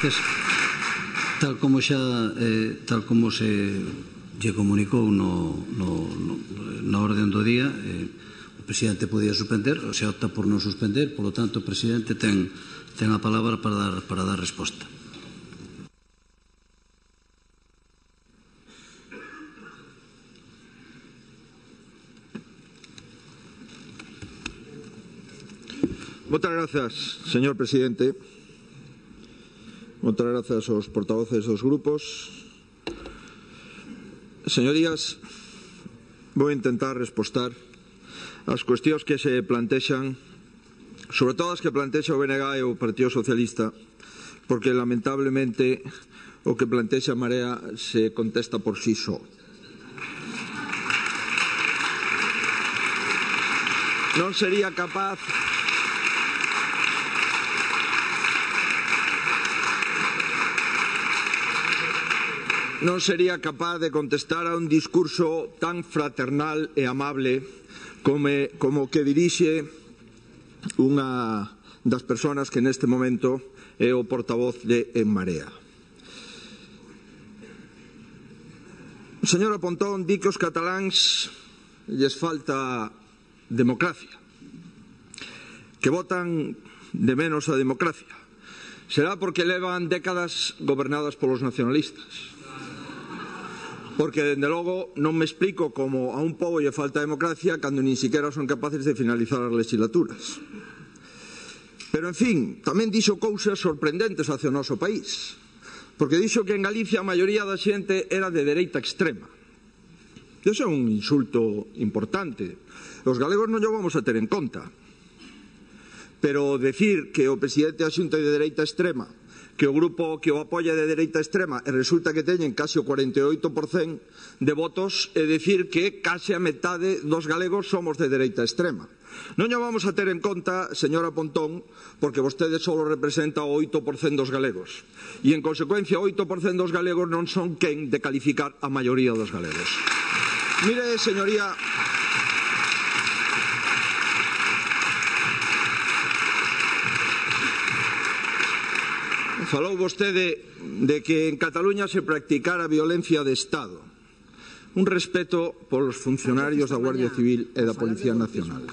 Tal como se lle comunicou na orden do día, o presidente podía suspender, se opta por non suspender, polo tanto o presidente ten a palabra para dar resposta. Moitas grazas, señor presidente. Moitas grazas aos portavoces dos grupos. Señorías, vou intentar respostar as cuestións que se plantexan, sobre todo as que plantexa o BNG e o Partido Socialista, porque lamentablemente o que plantexa Marea se contesta por sí só. Non sería capaz de contestar a un discurso tan fraternal e amable como que dirixe unha das persoas que neste momento é o portavoz de En Marea. Señora Pontón, di que os cataláns lles falta democracia, que votan de menos a democracia. Será porque levan décadas gobernadas polos nacionalistas. Porque, dende logo, non me explico como a un pobo lle falta democracia cando nin siquiera son capaces de finalizar as legislaturas. Pero, en fin, tamén dixo cousas sorprendentes hacia o noso país. Porque dixo que en Galicia a maioría da xente era de dereita extrema. Iso é un insulto importante. Os galegos non o vamos a ter en conta. Pero decir que o presidente da Xunta é de dereita extrema, que o grupo que o apoia de dereita extrema e resulta que teñen case o 48% de votos e decir que case a metade dos galegos somos de dereita extrema. Non o vamos a ter en conta, señora Pontón, porque vostede só representa o 8% dos galegos. E, en consecuencia, o 8% dos galegos non son quen de calificar a maioría dos galegos. Mire, señoría, falou vostede de que en Cataluña se practicara violencia de Estado. Un respeto polos funcionarios da Guardia Civil e da Policía Nacional.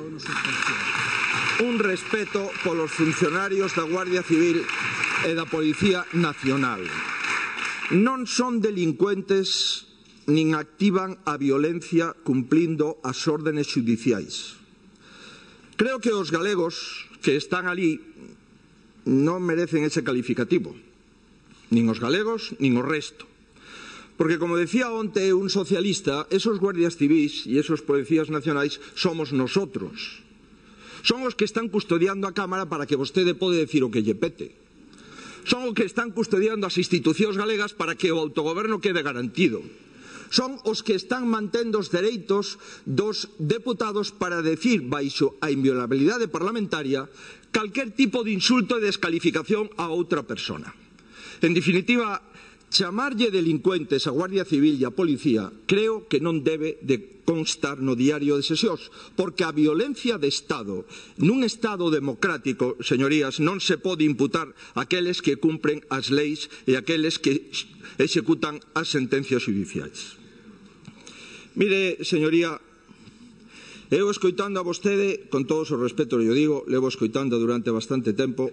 Un respeto polos funcionarios da Guardia Civil e da Policía Nacional. Non son delincuentes nin activan a violencia cumplindo as órdenes xudiciais. Creo que os galegos que están ali non merecen ese calificativo, nin os galegos, nin o resto. Porque, como decía onte un socialista, esos guardias civis e esos policías nacionais somos nosotros. Son os que están custodiando a Cámara para que vostede pode decir o que lle pete. Son os que están custodiando as institucións galegas para que o autogoberno quede garantido. Son os que están mantendo os dereitos dos deputados para decir, baixo a inviolabilidade parlamentaria, calquer tipo de insulto e descalificación a outra persona. En definitiva, chamarlle delincuentes a Guardia Civil e a Policía creo que non debe de constar no diario de sesións, porque a violencia de Estado nun Estado democrático, señorías, non se pode imputar aqueles que cumpren as leis e aqueles que executan as sentencias judiciais. Mire, señoría, eu escoitando a vostede, con todos os respetos, eu digo, levo escoitando durante bastante tempo.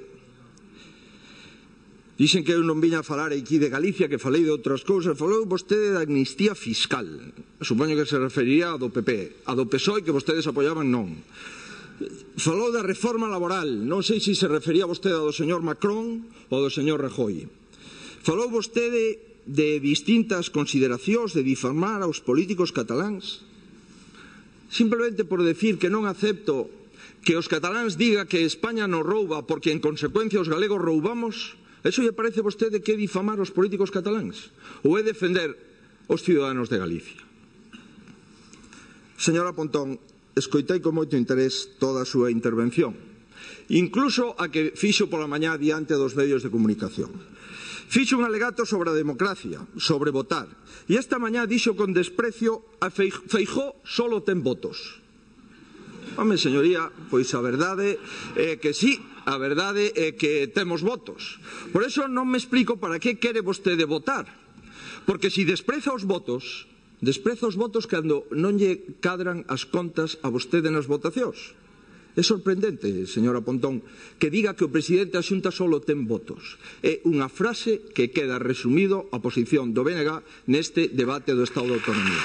Dixen que eu non viña a falar aquí de Galicia, que falei de outras cousas. Falou vostede da amnistía fiscal. Supoño que se referiría a do PP. A do PSOE, que vostedes apoiaban, non. Falou da reforma laboral. Non sei se se refería vostede ao do señor Macron ou do señor Rajoy. Falou vostede de distintas consideracións de difamar aos políticos cataláns. Simplemente por decir que non acepto que os cataláns diga que España nos rouba porque en consecuencia os galegos roubamos. Eso lle parece a vostede que é difamar os políticos cataláns? Ou é defender os ciudadanos de Galicia? Señora Pontón, escoitei con moito interés toda a súa intervención, incluso a que fixo pola mañá diante dos medios de comunicación. Fixo un alegato sobre a democracia, sobre votar, e esta mañá dixo con desprecio a Feijóo solo ten votos. Home, señoría, pois a verdade é que sí, A verdade é que temos votos. Por eso non me explico para que quere vostede votar. Porque se despreza os votos cando non lle cadran as contas a vostede nas votacións. É sorprendente, señora Pontón, que diga que o presidente da Xunta só ten votos. É unha frase que queda resumido a posición do BNG neste debate do Estado de Autonomía.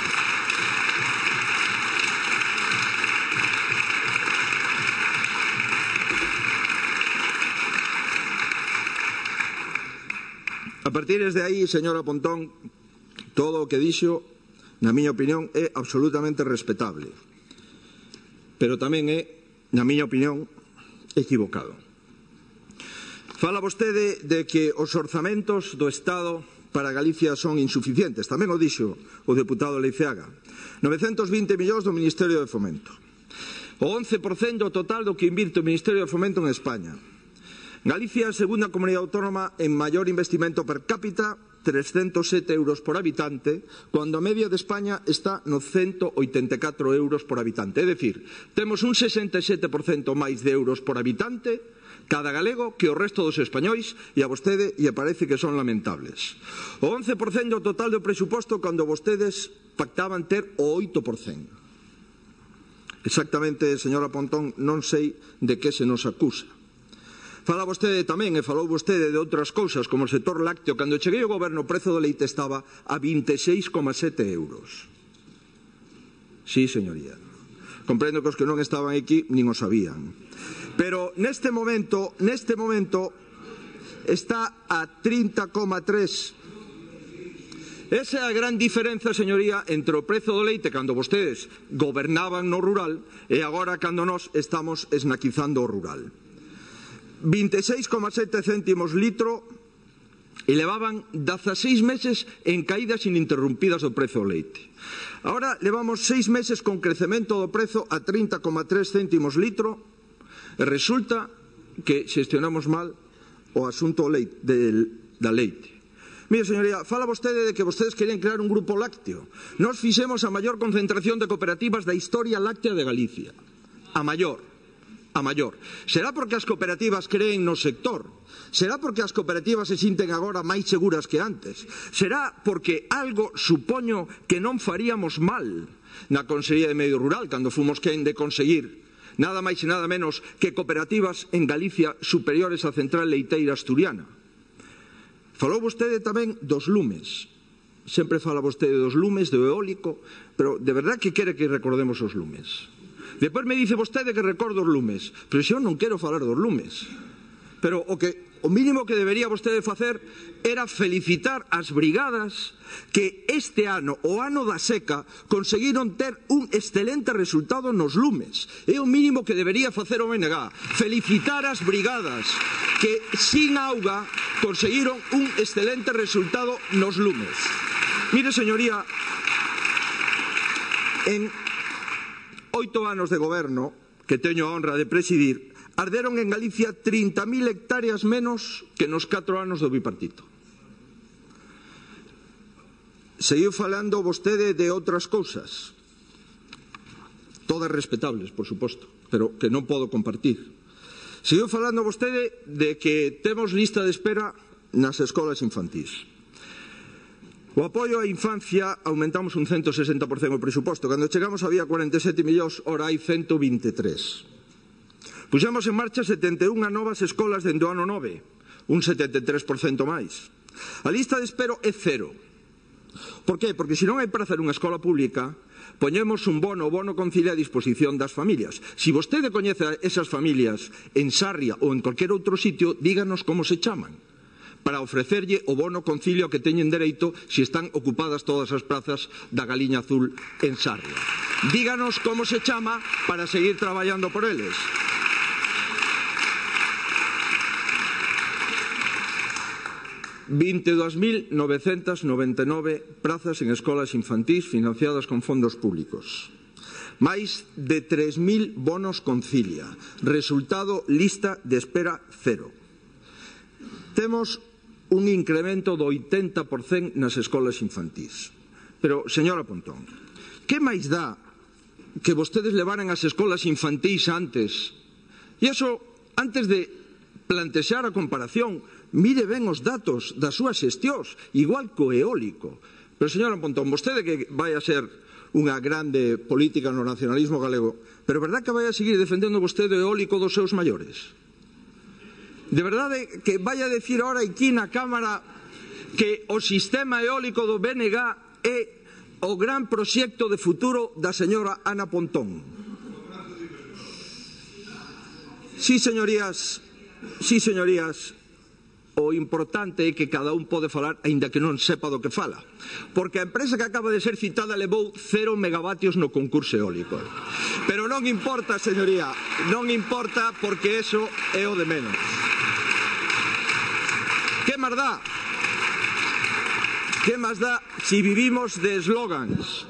A partir de aí, señora Pontón, todo o que dixo, na miña opinión, é absolutamente respetable. Pero tamén é, na miña opinión, equivocado. Fala vostede de que os orzamentos do Estado para Galicia son insuficientes. Tamén o dixo o deputado Leiceaga. 920 millóns do Ministerio de Fomento. O 11% total do que invirte o Ministerio de Fomento en España. Galicia é a segunda comunidade autónoma en maior investimento per cápita, 307 euros por habitante, cuando a media de España está no 184 euros por habitante. É dicir, temos un 67% máis de euros por habitante cada galego que o resto dos españois, e a vostede lle parece que son lamentables. O 11% total do presuposto cando vostedes pactaban ter o 8%. Exactamente, señora Pontón, non sei de que se nos acusa. Fala vostede tamén, e falou vostede de outras cousas, como o sector lácteo. Cando cheguei ao goberno, o prezo do leite estaba a 26,7 euros. Sí, señoría. Comprendo que os que non estaban aquí nin o sabían. Pero neste momento está a 30,3. Esa é a gran diferenza, señoría, entre o prezo do leite cando vostedes gobernaban no rural e agora cando nós estamos esnaquizando o rural. 26,7 céntimos litro e levaban 16 meses en caídas ininterrumpidas do prezo do leite. Agora levamos 6 meses con crecemento do prezo a 30,3 céntimos litro e resulta que xestionamos mal o asunto da leite. Mire, señoría, fala vostede de que vostedes querían crear un grupo lácteo. Nós fixemos a maior concentración de cooperativas da historia láctea de Galicia. A maior. Será porque as cooperativas creen no sector? Será porque as cooperativas se sinten agora máis seguras que antes? Será porque algo supoño que non faríamos mal na Consellería de Medio Rural cando fomos quen de conseguir nada máis e nada menos que cooperativas en Galicia superiores á central leiteira asturiana? Falou vostede tamén dos lumes. Sempre fala vostede dos lumes, do eólico, pero de verdad que quere que recordemos os lumes? Depois me dice vostede que recordo os lumes, pero eu non quero falar dos lumes. Pero o mínimo que debería vostede facer era felicitar as brigadas que este ano, o ano da seca, conseguiron ter un excelente resultado nos lumes. É o mínimo que debería facer o BNG. Felicitar as brigadas que, sin auga, conseguiron un excelente resultado nos lumes. Mire, señoría, en 8 anos de goberno que teño a honra de presidir, arderon en Galicia 30.000 hectáreas menos que nos 4 anos do bipartito. Seguiu falando vostede de outras cousas, todas respetables, por suposto, pero que non podo compartir. Seguiu falando vostede de que temos lista de espera nas escolas infantís. O apoio á infancia aumentamos un 160% o presuposto. Cando chegamos había 47 millóns, ora hai 123. Puxemos en marcha 71 novas escolas dende o ano 9, un 73% máis. A lista de espera é cero. Por qué? Porque se non hai para hacer unha escola pública, poñemos un bono, o bono concilia a disposición das familias. Se vostede coñece esas familias en Sarria ou en cualquier outro sitio, díganos como se chaman, para ofrecerlle o bono concilio que teñen dereito se están ocupadas todas as plazas da Galiña Azul en Sarria. Díganos como se chama para seguir traballando por eles. $22.999 prazas en escolas infantís financiadas con fondos públicos. Máis de 3.000 bonos concilia. Resultado, lista de espera cero. Temos un incremento do 80% nas escolas infantís. Pero, señora Pontón, que máis dá que vostedes levaran as escolas infantís antes? E iso, antes de plantexar a comparación, mire ben os datos das súas xestións, igual co eólico. Pero, señora Pontón, vostede que vai a ser unha grande política no nacionalismo galego, pero é verdad que vai a seguir defendendo vostede o eólico dos seus maiores? De verdade que vai a decir ahora aquí na Cámara que o sistema eólico do BNG é o gran proxecto de futuro da señora Ana Pontón? Sí, señorías, o importante é que cada un pode falar aínda que non sepa do que fala, porque a empresa que acaba de ser citada levou 0 megavatios no concurso eólico. Pero non importa, señoría, non importa, porque eso é o de menos. Que máis dá? Que máis dá si vivimos de eslogans?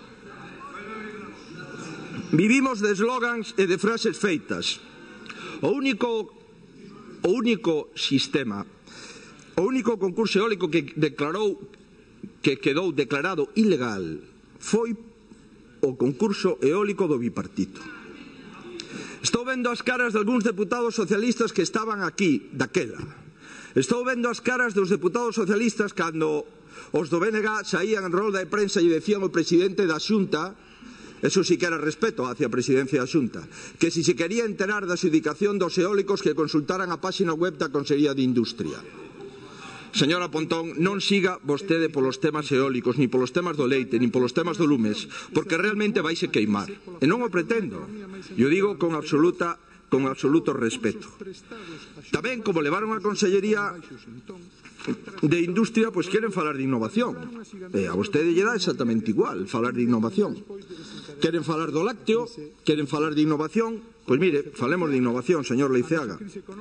Vivimos de eslogans e de frases feitas. O único sistema, o único concurso eólico que quedou declarado ilegal foi o concurso eólico do bipartito. Estou vendo as caras de algúns deputados socialistas que estaban aquí daquela. Estou vendo as caras dos deputados socialistas cando os do BNG saían en rolda de prensa e decían ao presidente da Xunta, eso sí que era respeto hacia a presidencia da Xunta, que si se quería enterar da adxudicación dos eólicos que consultaran a páxina web da Consellería de Industria. Señora Pontón, non siga vostede polos temas eólicos, ni polos temas do leite, ni polos temas do lumes, porque realmente vaise queimar. E non o pretendo. Eu digo con absoluto respeto. Tamén, como levaron a Consellería de Industria, pois queren falar de innovación. A vostede lle dá exactamente igual falar de innovación. Queren falar do lácteo, queren falar de innovación. Pois mire, falemos de innovación, señor Leiceaga.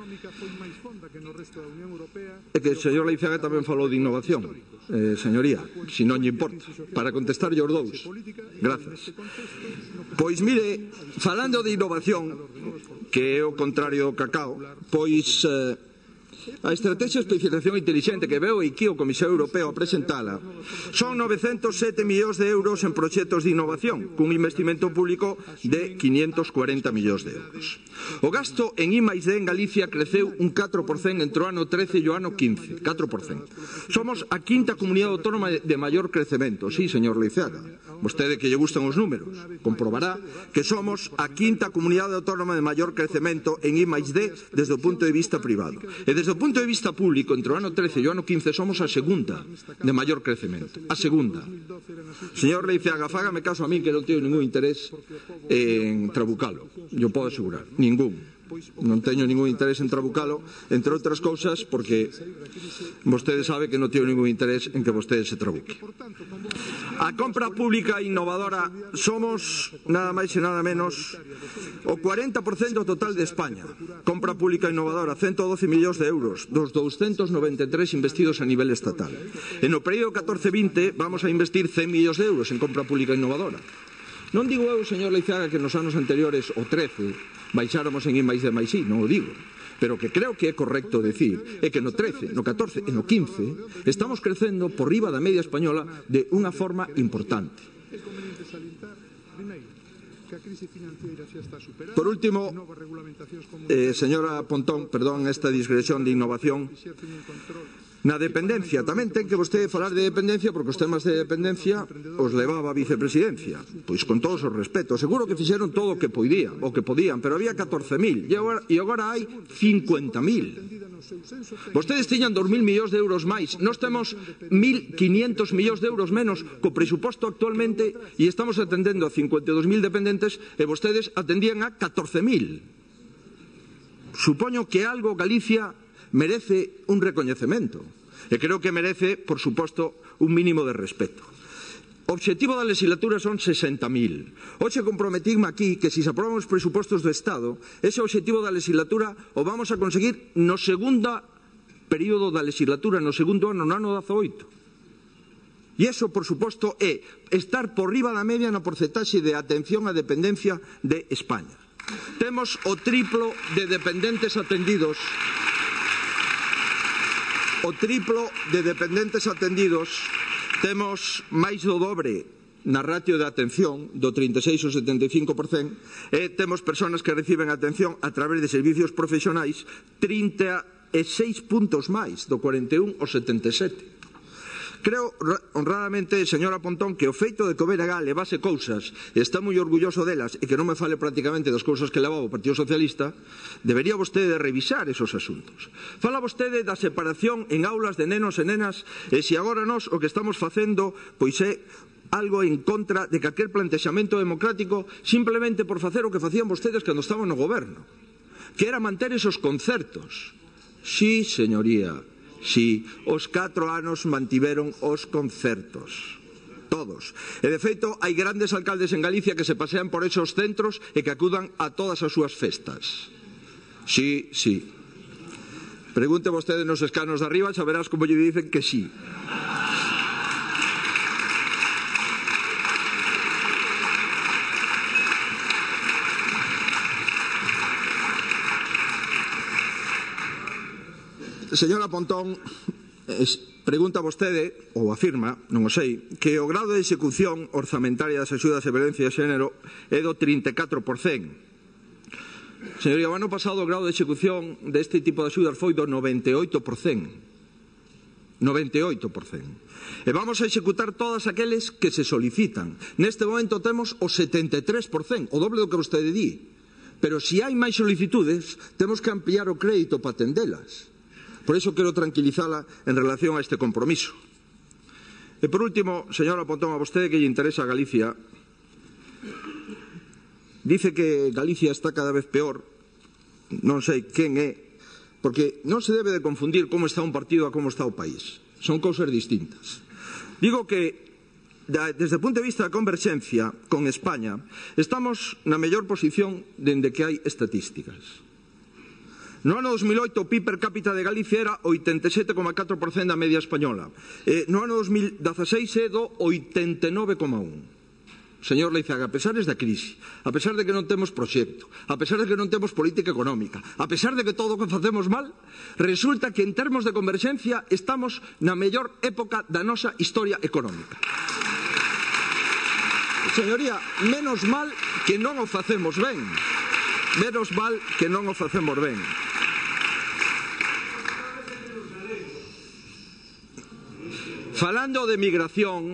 É que o señor Leiceaga tamén falou de innovación, señoría, se non lle importa, para contestar os dous. Grazas. Pois mire, falando de innovación, que é o contrario do cacao, pois a estrategia de especialización inteligente que veo aquí o Comisario Europeo a presentala son 907 millóns de euros en proxectos de innovación, cun investimento público de 540 millóns de euros. O gasto en I+D en Galicia creceu un 4% entre o ano 13 e o ano 15, 4%. Somos a quinta comunidade autónoma de maior crecemento, sí, señor Leiceaga. Vostede que lle gustan os números, comprobará que somos a quinta comunidade autónoma de maior crecemento en I+D desde o punto de vista privado. E desde o punto de vista público, entre o ano 13 e o ano 15, somos a segunda de maior crecemento. A segunda. Señor Leiceaga, fágame caso a mí que non teño ningún interés en trabucalo. Eu podo asegurar. Ningún. Non teño ningún interés en trabucalo, entre outras cousas porque vostede sabe que non teño ningún interés en que vostede se trabuque. A compra pública innovadora somos nada máis e nada menos o 40% total de España. Compra pública innovadora, 112 millóns de euros dos 293 investidos a nivel estatal. En o período 14-20 vamos a investir 100 millóns de euros en compra pública innovadora. Non digo eu, señor Leiceaga, que nos anos anteriores, o 13, baixáramos en I+D+I, non o digo. Pero que creo que é correcto decir é que no 13, no 14 e no 15 estamos crecendo por riba da media española de unha forma importante. Por último, señora Pontón, perdón esta digresión de innovación, na dependencia, tamén ten que vostede falar de dependencia porque os temas de dependencia os levaba a vicepresidencia. Pois con todos os respetos, seguro que fixeron todo o que podían, pero había 14.000 e agora hai 50.000. Vostedes tiñan 2.000 millóns de euros máis, nós temos 1.500 millóns de euros menos co presuposto actualmente e estamos atendendo a 52.000 dependentes e vostedes atendían a 14.000. Supoño que algo Galicia merece un recoñecemento e creo que merece, por suposto, un mínimo de respeto. O obxectivo da legislatura son 60.000. Hoxe comprometín aquí que se aproban os presupostos do Estado, ese obxectivo da legislatura o vamos a conseguir no segundo período da legislatura, no segundo ano, no ano 18. E iso, por suposto, é estar por riba da media na porcentaxe de atención á dependencia de España. Temos o triplo de dependentes atendidos. Temos máis do dobre na ratio de atención do 36 ao 75% e temos persoas que reciben atención a través de servicios profesionais 30 e 6 puntos máis, do 41 ao 77. Creo honradamente, señora Pontón, que o feito de que o BNG levase cousas e está moi orgulloso delas e que non me fale prácticamente das cousas que levaba o Partido Socialista, debería vostede revisar esos asuntos. Fala vostede da separación en aulas de nenos e nenas e se agora nós o que estamos facendo pois é algo en contra de calquer plantexamento democrático simplemente por facer o que facían vostedes cando estaban no goberno, que era manter esos concertos. Sí, señoría. Si, os 4 anos mantiveron os concertos. Todos. E, de feito, hai grandes alcaldes en Galicia que se pasean por esos centros e que acudan a todas as súas festas. Sí, sí. Pregunte vostede nos escanos de arriba, xa verás como lle dicen que sí. Señora Pontón, pregunta vostede, ou afirma, non o sei, que o grado de execución orzamentaria das axudas de violencia de xénero é do 34%. Señoría, o ano pasado o grado de execución deste tipo de axudas foi do 98%. 98%. E vamos a executar todas aqueles que se solicitan. Neste momento temos o 73%, o doble do que vostede di. Pero se hai máis solicitudes, temos que ampliar o crédito para atendelas. Por iso quero tranquilizala en relación a este compromiso. E por último, señora Pontón, a vostede que lle interesa a Galicia, dice que Galicia está cada vez peor, non sei quen é, porque non se debe de confundir como está un partido a como está o país. Son cousas distintas. Digo que desde o punto de vista da converxencia con España, estamos na mellor posición dende que hai estatísticas. No ano 2008 o PIB per cápita de Galicia era 87,4% da media española. No ano 2016 é do 89,1%. Señor Leizaga, a pesar da crise, a pesar de que non temos proxecto, a pesar de que non temos política económica, a pesar de que todo o que facemos mal, resulta que en termos de converxencia estamos na mellor época da nosa historia económica. Señoría, menos mal que non o facemos ben. Menos mal que non o facemos ben. Falando de migración,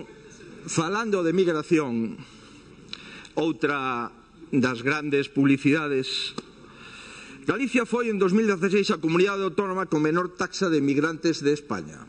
outra das grandes publicidades, Galicia foi en 2016 a comunidade autónoma con menor taxa de migrantes de España.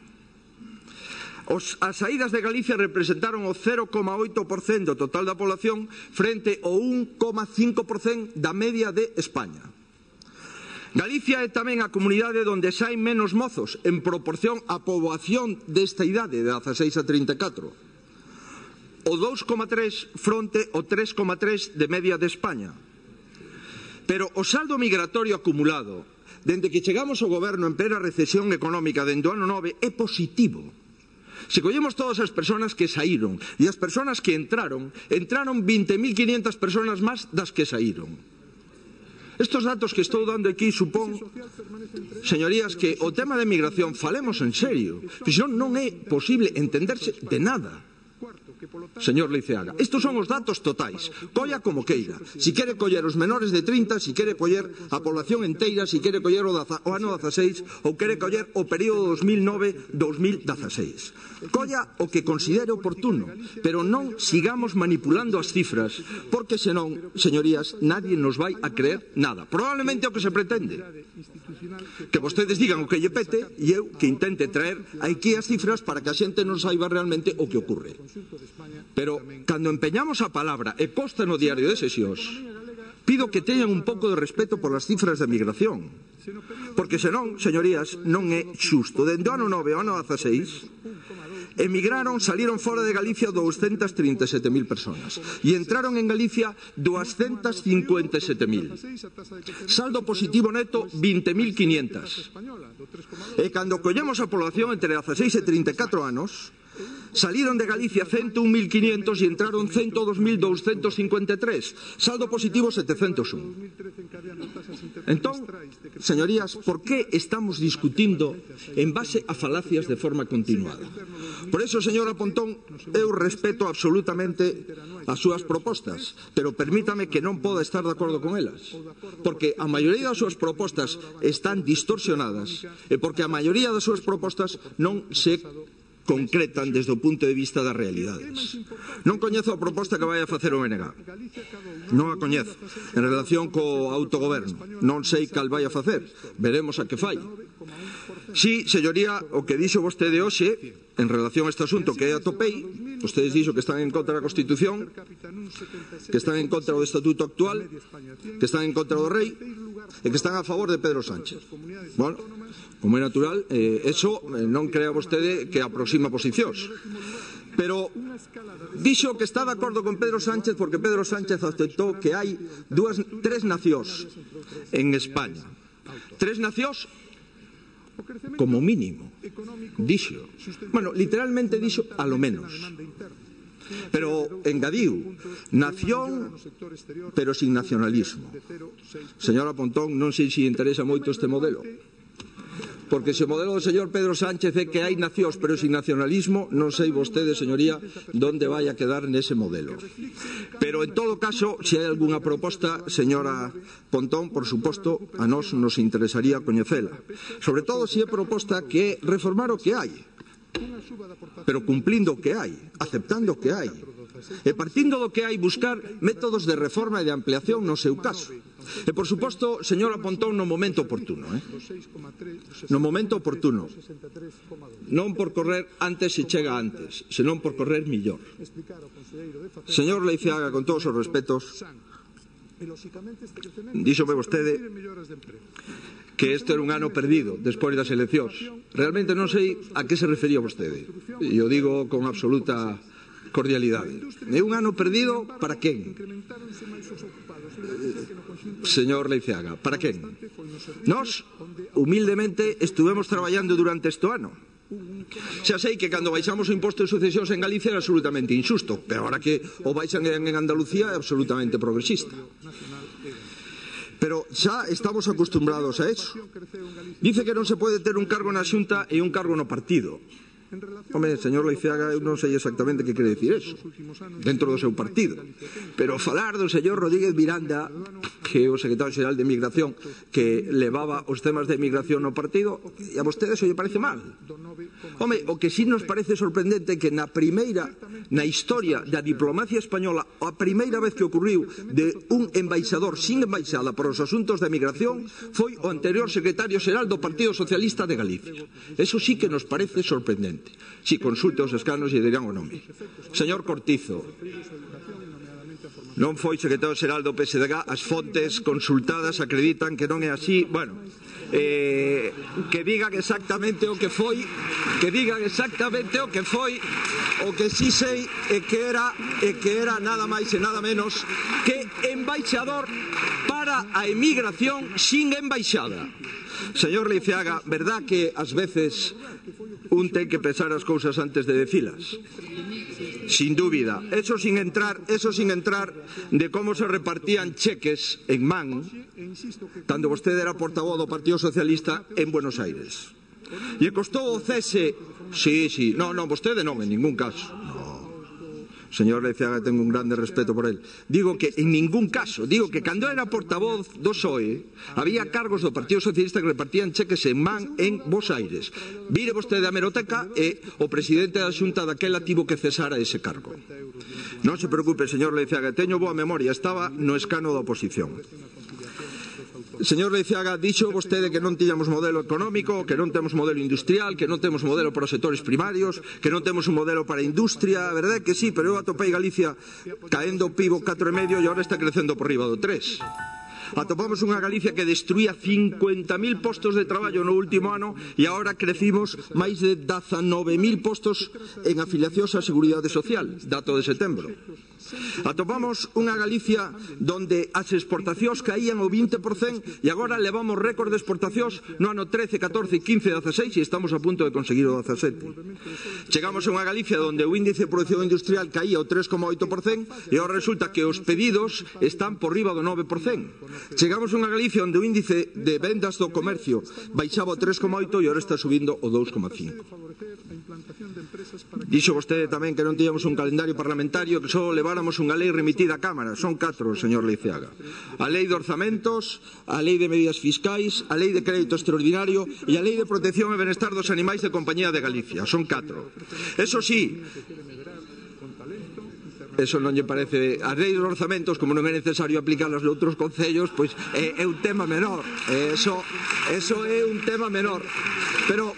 As saídas de Galicia representaron o 0,8% total da población frente ao 1,5% da media de España. Galicia é tamén a comunidade onde saen menos mozos en proporción á poboación desta idade, de 16 a 34. O 2,3 fronte ao 3,3 de media de España. Pero o saldo migratorio acumulado, dende que chegamos ao goberno en plena recesión económica dende o ano 9, é positivo. Se collemos todas as persoas que saíron e as persoas que entraron 20.500 persoas máis das que saíron. Estos datos que estou dando aquí supón, señorías, que o tema de migración falemos en serio, porque senón non é posible entenderse de nada. Señor Leiceaga, estos son os datos totais, colla como queira. Si quere coller os menores de 30, si quere coller a población enteira, si quere coller o ano 16 ou quere coller o período 2009-2016. Colla o que considere oportuno, pero non sigamos manipulando as cifras, porque senón, señorías, nadie nos vai a creer nada. Probablemente o que se pretende, que vostedes digan o que lle pete e eu que intente traer aquí as cifras para que a xente non saiba realmente o que ocurre. Pero cando empeñamos a palabra e posta no diario de sesións, pido que teñan un pouco de respeto por as cifras de migración, porque senón, señorías, non é xusto. Dende o ano 9 ao ano 16 emigraron, salieron fora de Galicia 237.000 persoas e entraron en Galicia 257.000. Saldo positivo neto 20.500. E cando collemos a población entre 16 e 34 anos, Saliron de Galicia 101.500 e entraron 102.253. Saldo positivo 701. Entón, señorías, por que estamos discutindo en base a falacias de forma continuada? Por eso, señora Pontón, eu respeto absolutamente as súas propostas, pero permítame que non poda estar de acordo con elas, porque a maioría das súas propostas están distorsionadas e porque a maioría das súas propostas non se concretan desde o punto de vista das realidades. Non coñezo a proposta que vai a facer o BNG. Non a coñezo. En relación co autogoberno, non sei cal vai a facer. Veremos a que fai. Si, señoría, o que dixo vostede hoxe en relación a este asunto que atopei, vostedes dixo que están en contra da Constitución, que están en contra do Estatuto actual, que están en contra do Rei e que están a favor de Pedro Sánchez. Bueno, como é natural, eso non crea vostede que aproxima posicións. Pero dixo que está de acordo con Pedro Sánchez porque Pedro Sánchez aceptou que hai tres nacións en España. Tres nacións como mínimo, dixo. Bueno, literalmente dixo a lo menos. Pero engadiu, nación, pero sin nacionalismo. Señora Pontón, non sei se interesa moito este modelo. Porque se o modelo do señor Pedro Sánchez é que hai nacións pero sin nacionalismo, non sei vostede, señoría, onde vai a quedar nese modelo. Pero, en todo caso, se hai algunha proposta, señora Pontón, por suposto, a nós nos interesaría coñecela. Sobre todo se é proposta que é reformar o que hai, pero cumplindo o que hai, aceptando o que hai. E partindo do que hai, buscar métodos de reforma e de ampliación no seu caso. E, por suposto, señora Pontón, no momento oportuno. No momento oportuno. Non por correr antes se chega antes, senón por correr millor. Señor Leiceaga, con todos os respetos, díxome vostede que este era un ano perdido despois das eleccións. Realmente non sei a que se refería vostede. E o digo con absoluta cordialidade. É un ano perdido para quen? Señor Leiceaga, para quen? Nós, humildemente, estuvemos traballando durante este ano. Xa sei que cando baixamos o imposto de sucesións en Galicia era absolutamente injusto, pero agora que o baixan en Andalucía é absolutamente progresista. Pero xa estamos acostumbrados a eso. Dice que non se pode ter un cargo na Xunta e un cargo no partido. Home, señor Leiceaga, eu non sei exactamente que quere dicir eso dentro do seu partido, pero falar do señor Rodríguez Miranda, que é o secretario xeral de Migración, que levaba os temas de migración no partido, e a vostede eso lle parece mal. Home, o que sí nos parece sorprendente é que na historia da diplomacia española, a primeira vez que ocurriu de un embaixador sin embaixada para os asuntos de migración foi o anterior secretario xeral do Partido Socialista de Galicia. Eso sí que nos parece sorprendente. Si consulte os escanos e dirán o nome. Señor Cortizo, non foi secretario xeral do PSDG, as fontes consultadas acreditan que non é así. Bueno, que digan exactamente o que foi, o que si sei é que era nada máis e nada menos que embaixador para a emigración sin embaixada. Señor Leiceaga, verdad que ás veces un ten que pensar as cousas antes de decilas? Sin dúbida. Eso sin entrar de como se repartían cheques en man cando vostede era portavoz do Partido Socialista en Buenos Aires. E costou o cese. Sí. Non, vostede non, en ningún caso. Señor Leiceaga, tengo un grande respeto por él. Digo que en ningún caso, digo que cando era portavoz do PSOE había cargos do Partido Socialista que repartían cheques en man en Bos Aires. Vire vostede a hemeroteca e o presidente da Xunta daquela tivo que cesar a ese cargo. Non se preocupe, señor Leiceaga, teño boa memoria, estaba no escano da oposición. Señor Leiceaga, dixo vostede que non tiñamos modelo económico, que non temos modelo industrial, que non temos modelo para os sectores primarios, que non temos un modelo para a industria. A verdade é que sí, pero eu atopei Galicia caendo o PIB 4,5 e agora está crecendo por riba do 3. Atopamos unha Galicia que destruía 50.000 postos de traballo no último ano e agora crecimos máis de 19.000 postos en afiliacións á Seguridade Social, dato de setembro. Atopamos unha Galicia donde as exportacións caían o 20% e agora levamos récord de exportacións no ano 13, 14, 15, 16 e estamos a punto de conseguir o 17. Chegamos a unha Galicia donde o índice de produción industrial caía o 3,8% e agora resulta que os pedidos están por riba do 9%. Chegamos a unha Galicia onde o índice de vendas do comercio baixaba o 3,8% e agora está subindo o 2,5%. Dixo vostede tamén que non tiñamos un calendario parlamentario, que só leváramos unha lei remitida á Cámara. Son 4, señor Leiceaga. A lei de orzamentos, a lei de medidas fiscais, a lei de crédito extraordinario e a lei de protección e benestar dos animais de compañía de Galicia. Son 4. Eso sí, eso non lle parece. As leis dos orzamentos, como non é necesario aplicalas noutros concellos, pois é un tema menor. Eso é un tema menor. Pero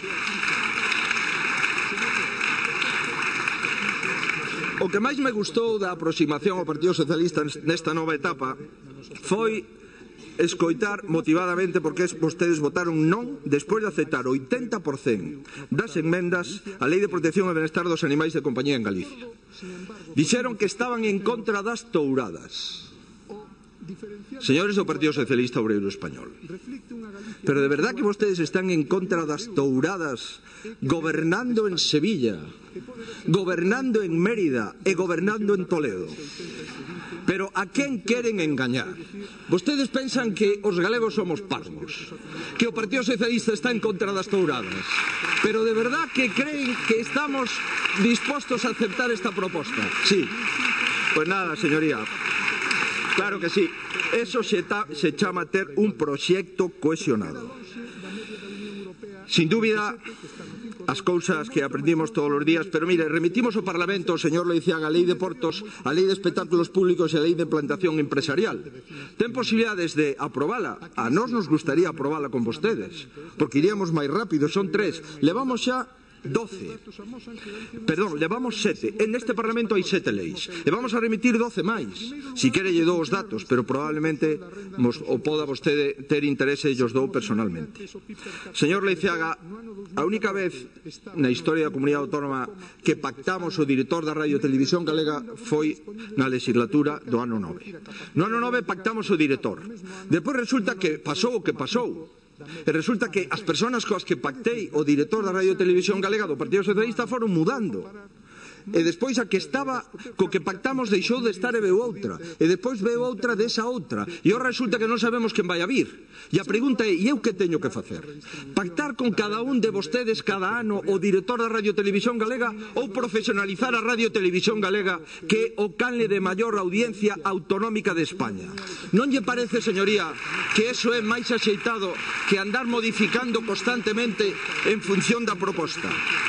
o que máis me gustou da aproximación ao Partido Socialista nesta nova etapa foi escoitar motivadamente porque vostedes votaron non despois de aceptar o 80% das enmendas á Lei de Protección e Benestar dos Animais de Compañía en Galicia. Dixeron que estaban en contra das touradas. Señores do Partido Socialista Obreiro Español, pero de verdad que vostedes están en contra das touradas gobernando en Sevilla, gobernando en Mérida e gobernando en Toledo? Pero a quen queren engañar? Vostedes pensan que os galegos somos parvos, que o Partido Socialista está en contra das touradas, pero de verdad que creen que estamos dispostos a aceptar esta proposta? Sí. Pues nada, señoría, claro que sí. Eso se chama ter un proxecto cohesionado. Sin dúbida, as cousas que aprendimos todos os días, pero mire, remitimos ao Parlamento, señor Leiceaga, a Lei de Portos, a Lei de Espectáculos Públicos e a Lei de Implantación Empresarial. Ten posibilidades de aprobala. A nós nos gustaría aprobala con vostedes, porque iríamos máis rápido, son 3. Levamos xa 12. Perdón, levamos 7. En este Parlamento hai 7 leis. E vamos a remitir 12 máis. Si quere lle dou os datos, pero probablemente o poda vostede ter interese e os dou personalmente. Señor Leiceaga, a única vez na historia da Comunidade Autónoma que pactamos o director da Radio e Televisión Galega foi na legislatura do ano 9. No ano 9 pactamos o director. Depois resulta que pasou o que pasou. E resulta que as persoas coas que pactei o director da Radio e Televisión Galega do Partido Socialista foron mudando. E despois a que estaba co que pactamos deixou de estar e veu outra. E despois veu outra desa outra. E ahora resulta que non sabemos quen vai a vir. E a pregunta é, e eu que teño que facer? Pactar con cada un de vostedes cada ano o director da Radio e Televisión Galega ou profesionalizar a Radio e Televisión Galega, que é o canle de maior audiencia autonómica de España? Non lle parece, señoría, que eso é máis axeitado que andar modificando constantemente en función da proposta?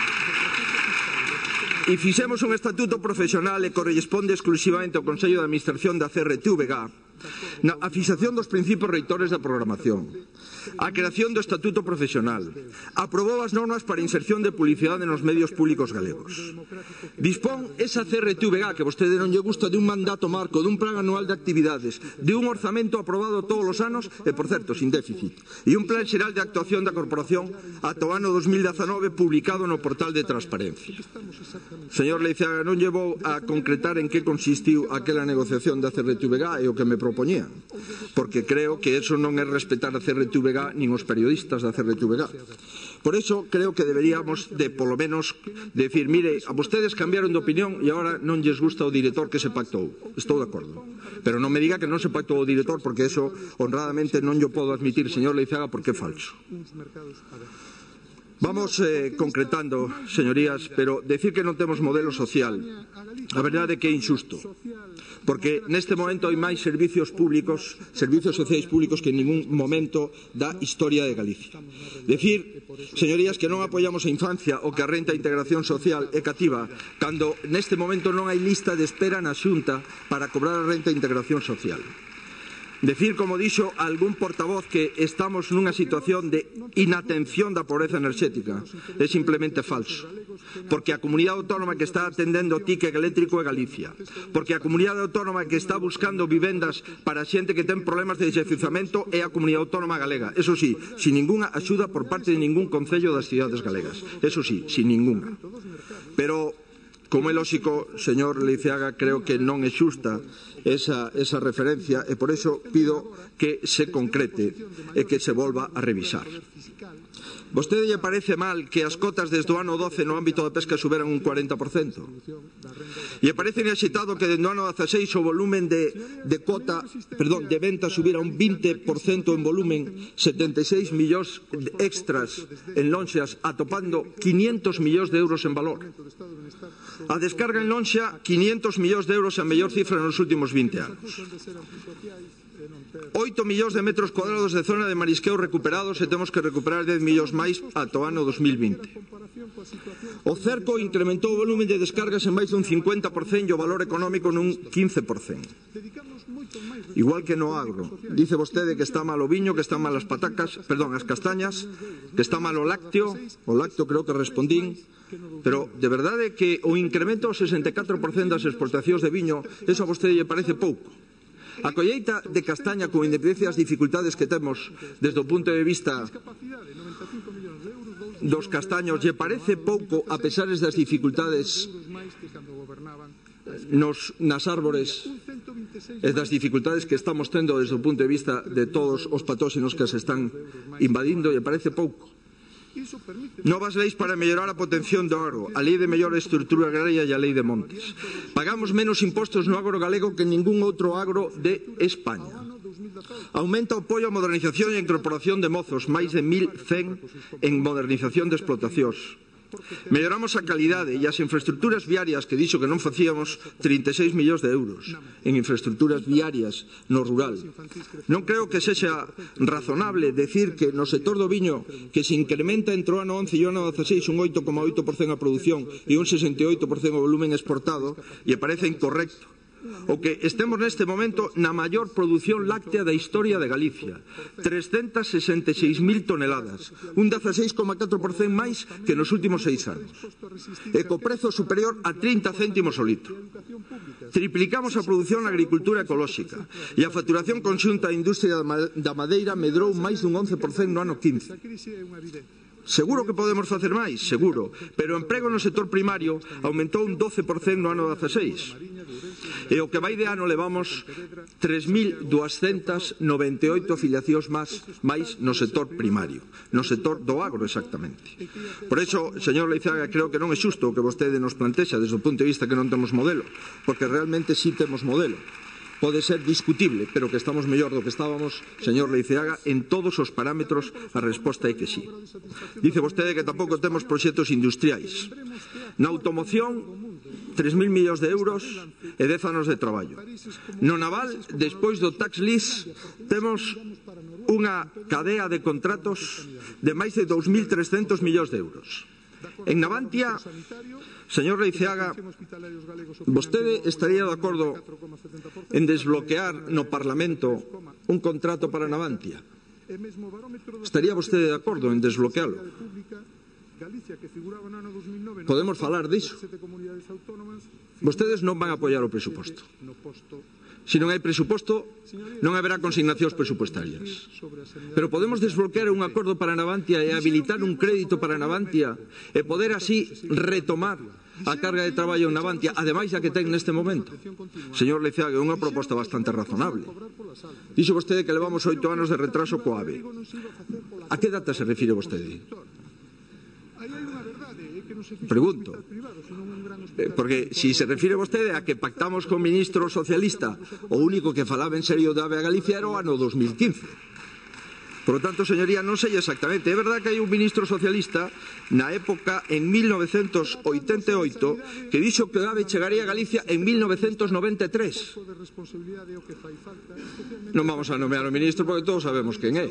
E fixemos un estatuto profesional e corresponde exclusivamente ao Consello de Administración da CRTVG a fixación dos principios reitores da programación, a creación do estatuto profesional, aprobou as normas para a inserción de publicidade nos medios públicos galegos. Dispón esa CRTVG, que vostede non lle gusta, de un mandato marco, dun plan anual de actividades, de un orzamento aprobado todos os anos e, por certo, sin déficit, e un plan xeral de actuación da Corporación ata o ano 2019 publicado no portal de transparencia. Señor Leiceaga, non lle vou a concretar en que consistiu aquela negociación da CRTVG e o que me propoñía, porque creo que eso non é respetar a CRTVG nin os periodistas da CRTVG. Por eso creo que deberíamos de, polo menos, decir, mire, a vostedes cambiaron de opinión e agora non lles gusta o director que se pactou. Estou de acordo. Pero non me diga que non se pactou o director, porque eso honradamente non yo podo admitir, señor Leiceaga, porque é falso. Vamos concretando, señorías, pero decir que non temos modelo social, a verdade é que é injusto, porque neste momento hai máis servicios públicos, servicios sociais públicos que en ningún momento da historia de Galicia. Decir, señorías, que non apoiamos a infancia ou que a renta de integración social é cativa, cando neste momento non hai lista de espera na Xunta para cobrar a renta de integración social. Decir, como dixo algún portavoz, que estamos nunha situación de inatención da pobreza enerxética é simplemente falso. Porque a comunidade autónoma que está atendendo o ticket eléctrico é Galicia. Porque a comunidade autónoma que está buscando vivendas para a xente que ten problemas de desafiuzamento é a comunidade autónoma galega. Eso sí, sin ninguna axuda por parte de ningún concello das cidades galegas. Eso sí, sin ninguna. Pero, como é lóxico, señor Leiceaga, creo que non é xusta esa referencia e por iso pido que se concrete e que se volva a revisar. Vostede lle parece mal que as cotas desde o ano 12 no ámbito da pesca suberan un 40%? E parece axitado que desde o ano 16 o volumen de venta subira un 20% en volumen, 76 millóns extras en lonxas, atopando 500 millóns de euros en valor. A descarga en lonxa, 500 millóns de euros, a mellor cifra nos últimos 20 anos. 8 millóns de metros cuadrados de zona de marisqueo recuperados e temos que recuperar 10 millóns máis ata o ano 2020. O cerco incrementou o volumen de descargas en máis dun 50% e o valor económico nun 15%. Igual que no agro. Dice vostede que está mal o viño, que están mal as as castañas, que está mal o lácteo creo que respondín, pero de verdade que o incremento ao 64% das exportacións de viño, eso a vostede lle parece pouco. A colleita de castaña, con independencia das dificultades que temos desde o punto de vista dos castaños, lle parece pouco a pesar das dificultades nas árbores e das dificultades que estamos tendo desde o punto de vista de todos os patóxenos que se están invadindo, lle parece pouco. Novas leis para mellorar a potenciación do agro, a lei de mellor estrutura agraria e a lei de montes. Pagamos menos impostos no agro galego que en ningún outro agro de España. Aumenta o apoio á modernización e a incorporación de mozos, máis de 1.100 en modernización de explotacións. Melloramos a calidade e as infraestructuras viarias, que dixo que non facíamos, 36 millóns de euros en infraestructuras viarias no rural. Non creo que sexa razonable decir que no sector do viño, que se incrementa entre o ano 11 e o ano 16 un 8,8% a produción e un 68% o volumen exportado, e parece incorrecto. O que estemos neste momento na maior produción láctea da historia de Galicia, 366.000 toneladas, un 16,4% máis que nos últimos 6 anos, e co prezo superior a 30 céntimos o litro. Triplicamos a produción na agricultura ecolóxica e a facturación conxunta da industria da madeira medrou máis dun 11% no ano 15. Seguro que podemos facer máis, seguro, pero o emprego no sector primario aumentou un 12% no ano 16. E o que vai de ano levamos 3.298 afiliacións máis no sector primario, no sector do agro exactamente. Por iso, señor Leiceaga, creo que non é xusto o que vostede nos plantexa desde o punto de vista que non temos modelo, porque realmente sí temos modelo. Pode ser discutible, pero que estamos mellor do que estábamos, señor Leiceaga, en todos os parámetros a resposta é que sí. Dice vostede que tampouco temos proxectos industriais. Na automoción, 3.000 millóns de euros e 10 anos de traballo. No naval, despois do tax lease, temos unha cadea de contratos de máis de 2.300 millóns de euros. En Navantia, señor Leiceaga, vostede estaría de acordo en desbloquear no Parlamento un contrato para Navantia? Estaría vostede de acordo en desbloquealo? Podemos falar diso. Vostedes non van a apoiar o presuposto. Se non hai presuposto, non haberá consignacións presupuestarias. Pero podemos desbloquear un acordo para Navantia e habilitar un crédito para Navantia e poder así retomar a carga de traballo en Navantia, ademais da que ten neste momento. Señor Leiceaga, é unha proposta bastante razonable. Dixo vostede que levamos 8 anos de retraso co AVE. A que data se refire vostede? Pregunto, porque si se refire vostede a que pactamos con o ministro socialista, o único que falaba en serio de AVE a Galicia era o ano 2015. Por lo tanto, señoría, non sei exactamente. É verdad que hai un ministro socialista na época, en 1988, que dixo que o AVE chegaría a Galicia en 1993. Non vamos a nomear o ministro porque todos sabemos quen é.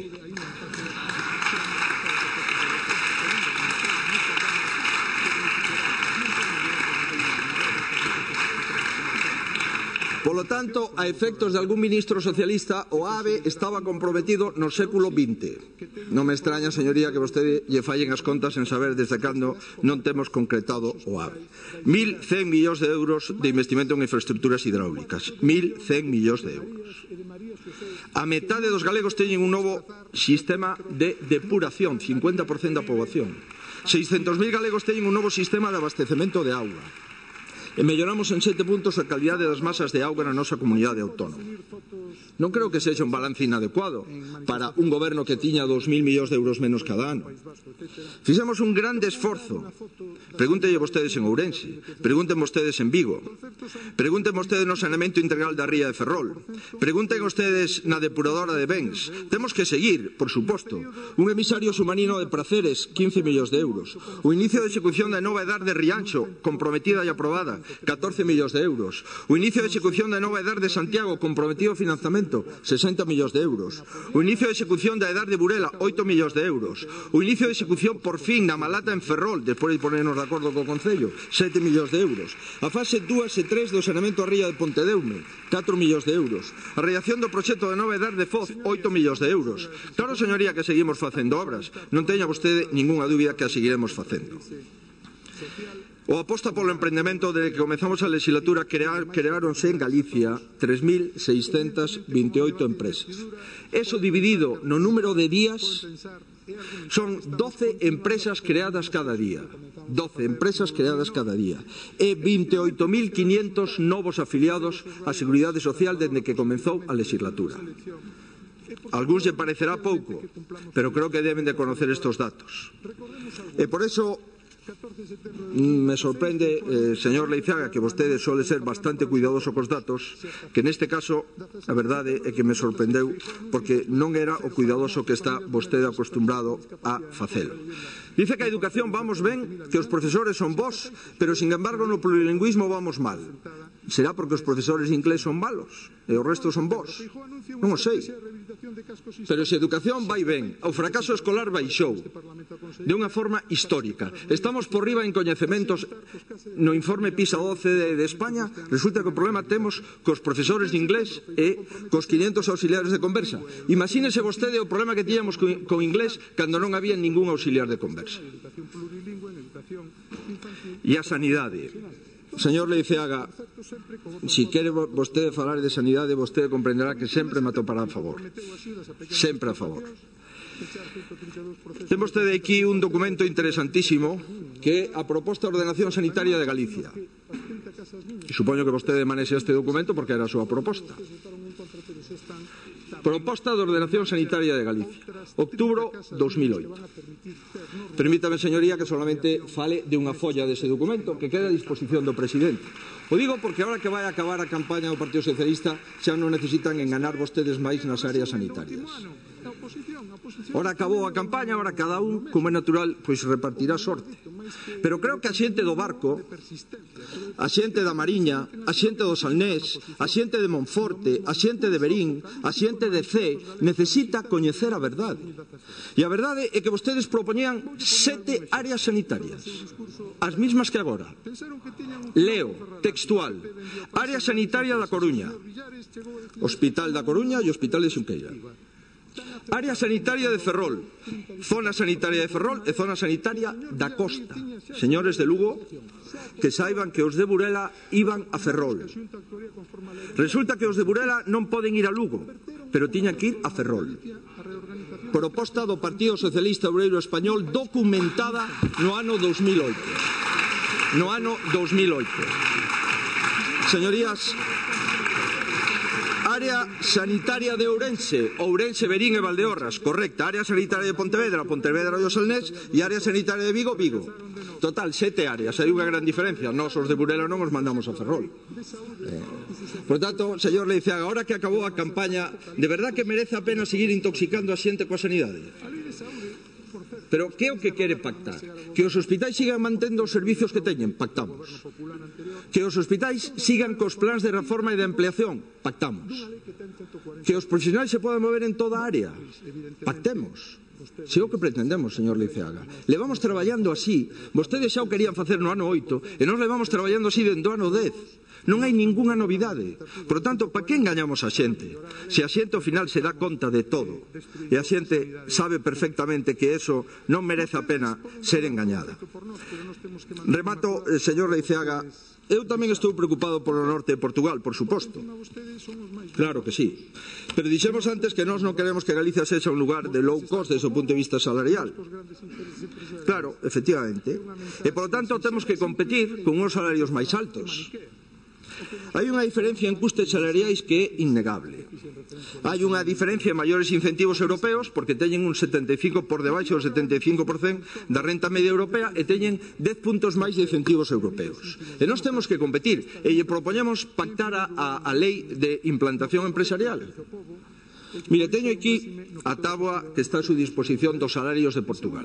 Polo tanto, a efectos de algún ministro socialista, o AVE estaba comprometido no século XX. Non me extraña, señoría, que vostede lle fallen as contas en saber desde cando non temos concretado o AVE. 1.100 millóns de euros de investimento en infraestructuras hidráulicas. 1.100 millóns de euros. A metade dos galegos teñen un novo sistema de depuración, 50% da poboación. 600.000 galegos teñen un novo sistema de abastecemento de auga. E melloramos en 7 puntos a calidade das masas de auga na nosa comunidade autónoma. Non creo que sexa un balance inadecuado para un goberno que tiña 2.000 millóns de euros menos cada ano. Fixemos un grande esforzo. Pregúntelle vostedes en Ourense, pregunten vostedes en Vigo, pregunten vostedes no saneamento integral da ría de Ferrol, pregunten vostedes na depuradora de Bens. Temos que seguir, por suposto, un emisario submarino de Praceres, 15 millóns de euros, o inicio de execución da nova edar de Rianxo, comprometida e aprobada, 14 millóns de euros, o inicio de execución da nova edar de Santiago, comprometido financiamento, 60 millóns de euros, o inicio de execución da edar de Burela, 8 millóns de euros, o inicio de execución por fin na Malata en Ferrol, despois de ponernos de acordo co Concello, 7 millóns de euros, a fase 2 e 3 do saneamento a ría de Pontedeume, 4 millóns de euros, a realización do proxecto de nova edar de Foz, 8 millóns de euros. Claro, señoría, que seguimos facendo obras, non teña vostede ningunha dúbida que a seguiremos facendo. O aposta polo emprendemento desde que comezamos a legislatura creáronse en Galicia 3.628 empresas. Eso dividido no número de días son 12 empresas creadas cada día. 12 empresas creadas cada día. E 28.500 novos afiliados á Seguridade Social desde que comezou a legislatura. A algúns lle parecerá pouco, pero creo que deben de conocer estes datos. E por eso me sorprende, señor Leizaga, que vostede suele ser bastante cuidadoso cos datos, que neste caso a verdade é que me sorprendeu porque non era o cuidadoso que está vostede acostumbrado a facelo. Dice que a educación vamos ben, que os profesores son bons, pero sin embargo no plurilingüismo vamos mal. Será porque os profesores de inglés son malos e o resto son bons? Non o sei. Pero se a educación vai ben, o fracaso escolar baixou de unha forma histórica. Estamos por riba en coñecementos no informe PISA 12 de España. Resulta que o problema temos cos profesores de inglés e cos 500 auxiliares de conversa. Imagínese vostede o problema que tiñamos co inglés cando non había ningún auxiliar de conversa. E a sanidade. Señor Leiceaga, si quere vostede falar de sanidade, vostede comprenderá que sempre me atopará a favor. Sempre a favor. Ten vostede aquí un documento interesantísimo que é a proposta de ordenación sanitaria de Galicia. E supoño que vostede manexe este documento porque era a súa proposta. Proposta de ordenación sanitaria de Galicia, outubro 2008. Permítame, señoría, que solamente fale de unha folla dese documento que queda a disposición do presidente. O digo porque ahora que vai a acabar a campaña do Partido Socialista xa non necesitan enganar vostedes máis nas áreas sanitarias. Ora acabou a campaña, ora cada un, como é natural, pois repartirá sorte. Pero creo que a xente do Barco, a xente da Mariña, a xente do Salnés, a xente de Monforte, a xente de Verín, a xente de Cee, necesita coñecer a verdade. E a verdade é que vostedes propoñían 7 áreas sanitarias, as mismas que agora. Leo, textual, área sanitaria da Coruña, Hospital da Coruña e Hospital de Xunqueira. Área sanitaria de Ferrol, zona sanitaria de Ferrol e zona sanitaria da Costa. Señores de Lugo, que saiban que os de Burela iban a Ferrol. Resulta que os de Burela non poden ir a Lugo, pero tiñan que ir a Ferrol. Proposta do Partido Socialista Obreiro Español documentada no ano 2008. No ano 2008. Señorías, área sanitaria de Ourense, Ourense, Verín e Valdeorras, correcta. Área sanitaria de Pontevedra, Pontevedra e o Salnés, e área sanitaria de Vigo, Vigo. Total, 7 áreas, hai unha gran diferencia. Nós, os de Burela, non os mandamos a Ferrol. Por tanto, señor Leiceaga, agora que acabou a campaña, de verdad que merece a pena seguir intoxicando a xente coa sanidade? Pero que é o que quere pactar? Que os hospitais sigan mantendo os servicios que teñen? Pactamos. Que os hospitais sigan cos plans de reforma e de ampliación? Pactamos. Que os profesionais se podan mover en toda a área? Pactemos. Se é o que pretendemos, señor Leiceaga. Levamos traballando así. Vostedes xa o querían facer no ano 8 e nós levamos traballando así dentro do ano 10. Non hai ningunha novidade. Por tanto, para que engañamos a xente? Se a xente ao final se dá conta de todo e a xente sabe perfectamente que eso non merece a pena ser engañada. Remato, señor Leiceaga. Eu tamén estou preocupado polo norte de Portugal, por suposto. Claro que sí. Pero dixemos antes que nós non queremos que Galicia sexa un lugar de low cost desde o punto de vista salarial. Claro, efectivamente. E, por lo tanto, temos que competir con uns salarios máis altos. Hai unha diferencia en custes salariais que é innegable. Hai unha diferencia en maiores incentivos europeos porque teñen un 75 por debaixo do 75% da renta media europea e teñen 10 puntos máis de incentivos europeos. E nós temos que competir e lle propoñemos pactar a lei de implantación empresarial. Mire, teño aquí a táboa que está a súa disposición dos salarios de Portugal.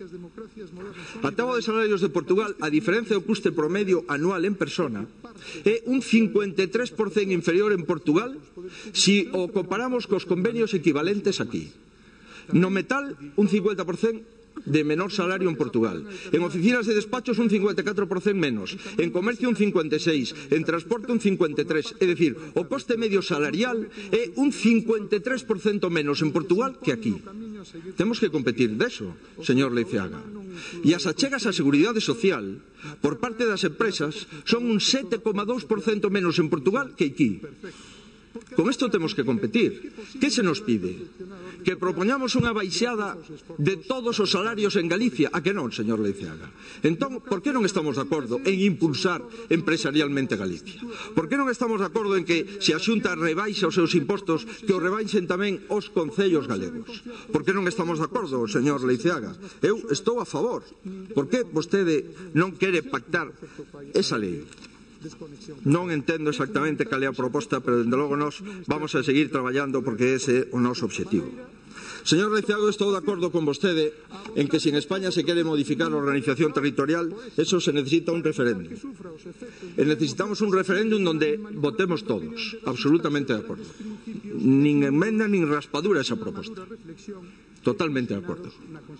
A táboa de salarios de Portugal, a diferencia do custe promedio anual en persona, é un 53% inferior en Portugal se o comparamos cos convenios equivalentes aquí. No metal, un 50% de menor salario en Portugal. En oficinas de despachos un 54% menos. En comercio un 56%. En transporte un 53%. É dicir, o coste medio salarial é un 53% menos en Portugal que aquí. Temos que competir deso, señor Leiceaga. E as achegas á seguridade social por parte das empresas son un 7,2% menos en Portugal que aquí. Con isto temos que competir. Que se nos pide? Que propoñamos unha baixada de todos os salarios en Galicia? A que non, señor Leiceaga? Entón, por que non estamos de acordo en impulsar empresarialmente Galicia? Por que non estamos de acordo en que se a Xunta rebaixa os seus impostos, que o rebaixen tamén os concellos galegos? Por que non estamos de acordo, señor Leiceaga? Eu estou a favor. Por que vostede non quere pactar esa lei? Non entendo exactamente cal é a proposta, pero, dende logo, nós vamos a seguir traballando porque ese é o noso obxectivo. Señor Leiceaga, estou de acordo con vostede en que se en España se quere modificar a organización territorial, eso se necesita un referéndum. E necesitamos un referéndum donde votemos todos. Absolutamente de acordo. Nin enmenda nin raspadura esa proposta. Totalmente de acordo.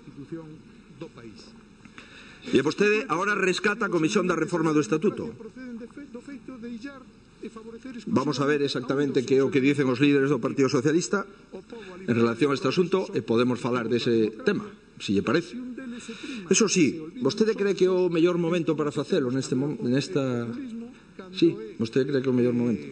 E vostede agora rescata a Comisión da Reforma do Estatuto. Vamos a ver exactamente que é o que dicen os líderes do Partido Socialista en relación a este asunto e podemos falar dese tema, se lle parece. Eso sí, vostede cree que é o mellor momento para facelo nesta... Sí, vostede cree que é o mellor momento.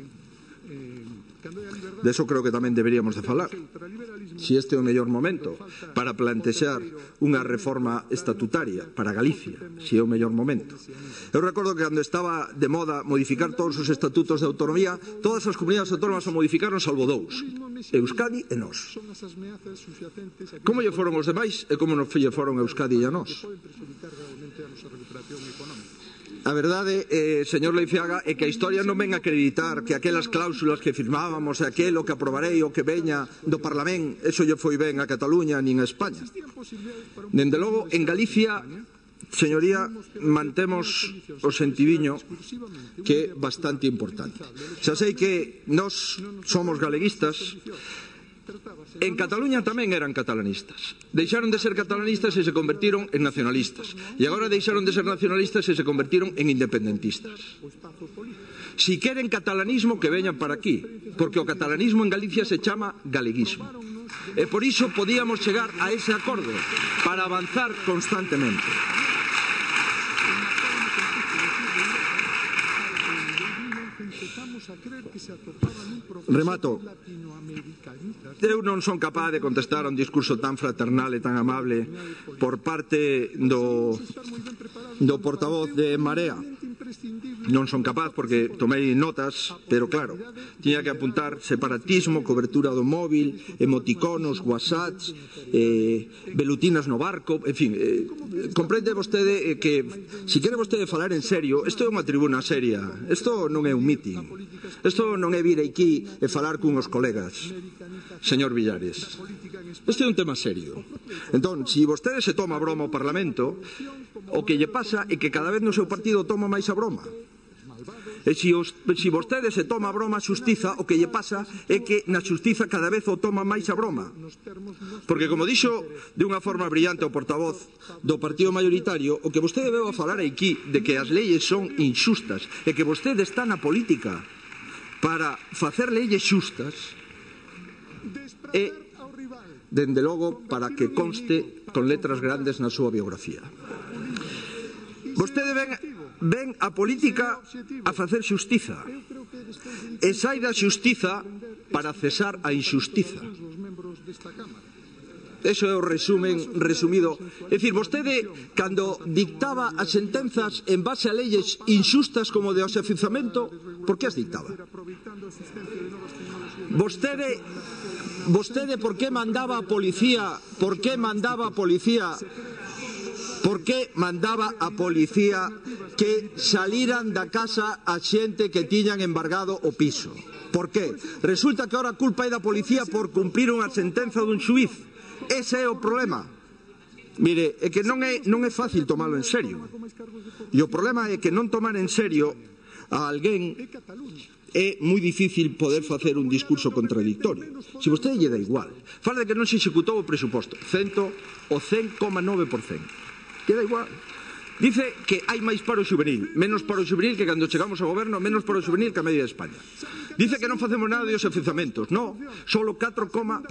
De eso creo que tamén deberíamos de falar. Si este é o mellor momento para plantexar unha reforma estatutaria para Galicia, si é o mellor momento. Eu recordo que cando estaba de moda modificar todos os estatutos de autonomía, todas as comunidades autónomas o modificaron salvo dous, Euskadi e nós. Como lle foron os demais e como nos lle foron Euskadi e a nós? A verdade, señor Leiceaga, é que a historia non ven a acreditar que aquelas cláusulas que firmábamos e aquelo que aprobarei o que veña do Parlamento, eso lle foi ben a Cataluña nin a España. Dende logo, en Galicia, señoría, mantemos o sentidiño que é bastante importante. Xa sei que nós somos galeguistas. En Cataluña tamén eran catalanistas. Deixaron de ser catalanistas e se convertiron en nacionalistas. E agora deixaron de ser nacionalistas e se convertiron en independentistas. Si queren catalanismo, que veñan para aquí, porque o catalanismo en Galicia se chama galeguismo. E por iso podíamos chegar a ese acordo para avanzar constantemente. Remato. Eu non son capaz de contestar a un discurso tan fraternal e tan amable por parte do portavoz de Marea. Non son capaz porque tomei notas, pero claro, tiña que apuntar separatismo, cobertura do móvil, emoticonos, whatsapps, velutinas no barco, en fin, comprende vostede que se quere vostede falar en serio, isto é unha tribuna seria, isto non é un meeting, isto non é vir aquí e falar cunhos colegas, señor Villares. Isto é un tema serio. Entón, se vostede se toma a broma o Parlamento, o que lle pasa é que cada vez no seu partido toma máis a broma. E se vostede se toma a broma a xustiza, o que lle pasa é que na xustiza cada vez o toma máis a broma. Porque, como dixo de unha forma brillante o portavoz do partido maioritario, o que vostede veu a falar aquí de que as leyes son inxustas e que vostede está na política para facer leyes xustas e, dende logo, para que conste con letras grandes na súa biografía. Vostede ven a política a facer xustiza e sai da xustiza para cesar a inxustiza. Eso é o resumen resumido. É dicir, vostede, cando dictaba as sentenzas en base a leyes inxustas como de asefizamento, por que as dictaba? Vostede por que mandaba a policía? Por que mandaba a policía? Por que mandaba a policía que saliran da casa a xente que tiñan embargado o piso? Por que? Resulta que ahora a culpa é da policía por cumprir unha sentenza dun xuiz. Ese é o problema. Mire, é que non é fácil tomalo en serio. E o problema é que non tomar en serio a alguén é moi difícil poder facer un discurso contradictorio. Se vostede lle dá igual, fala de que non se executou o presuposto, o 100,9%. Lle dá igual. Dice que hai máis paro xuvenil, menos paro xuvenil que cando chegamos ao goberno, menos paro xuvenil que a media de España. Dice que non facemos nada de os afezamentos. No, solo cada 4,5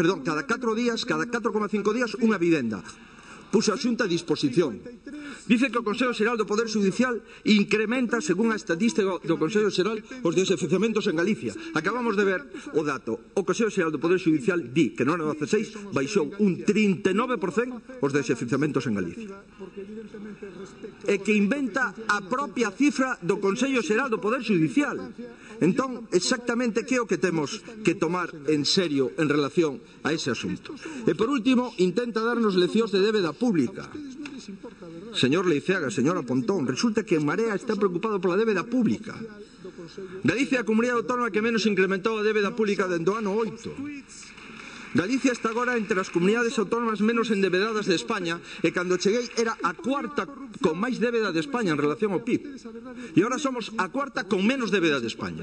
días unha vivenda. Puso a Xunta a disposición. Dice que o Consello Xeral do Poder Judicial incrementa, según a estatística do Consello Xeral, os desafezamentos en Galicia. Acabamos de ver o dato. O Consello Xeral do Poder Judicial di que no ano 16 baixou un 39% os desafezamentos en Galicia. E que inventa a propia cifra do Consello Xeral do Poder Judicial. Entón, exactamente que é o que temos que tomar en serio en relación a ese asunto. E por último, intenta darnos leccións de débeda pública. Señor Leiceaga, señora Pontón, resulta que en Marea está preocupado pola débeda pública. Galicia é a comunidade autónoma que menos incrementou a débeda pública dende o ano 8. Galicia está agora entre as comunidades autónomas menos endebedadas de España e cando cheguei era a cuarta con máis débeda de España en relación ao PIB. E agora somos a cuarta con menos débeda de España.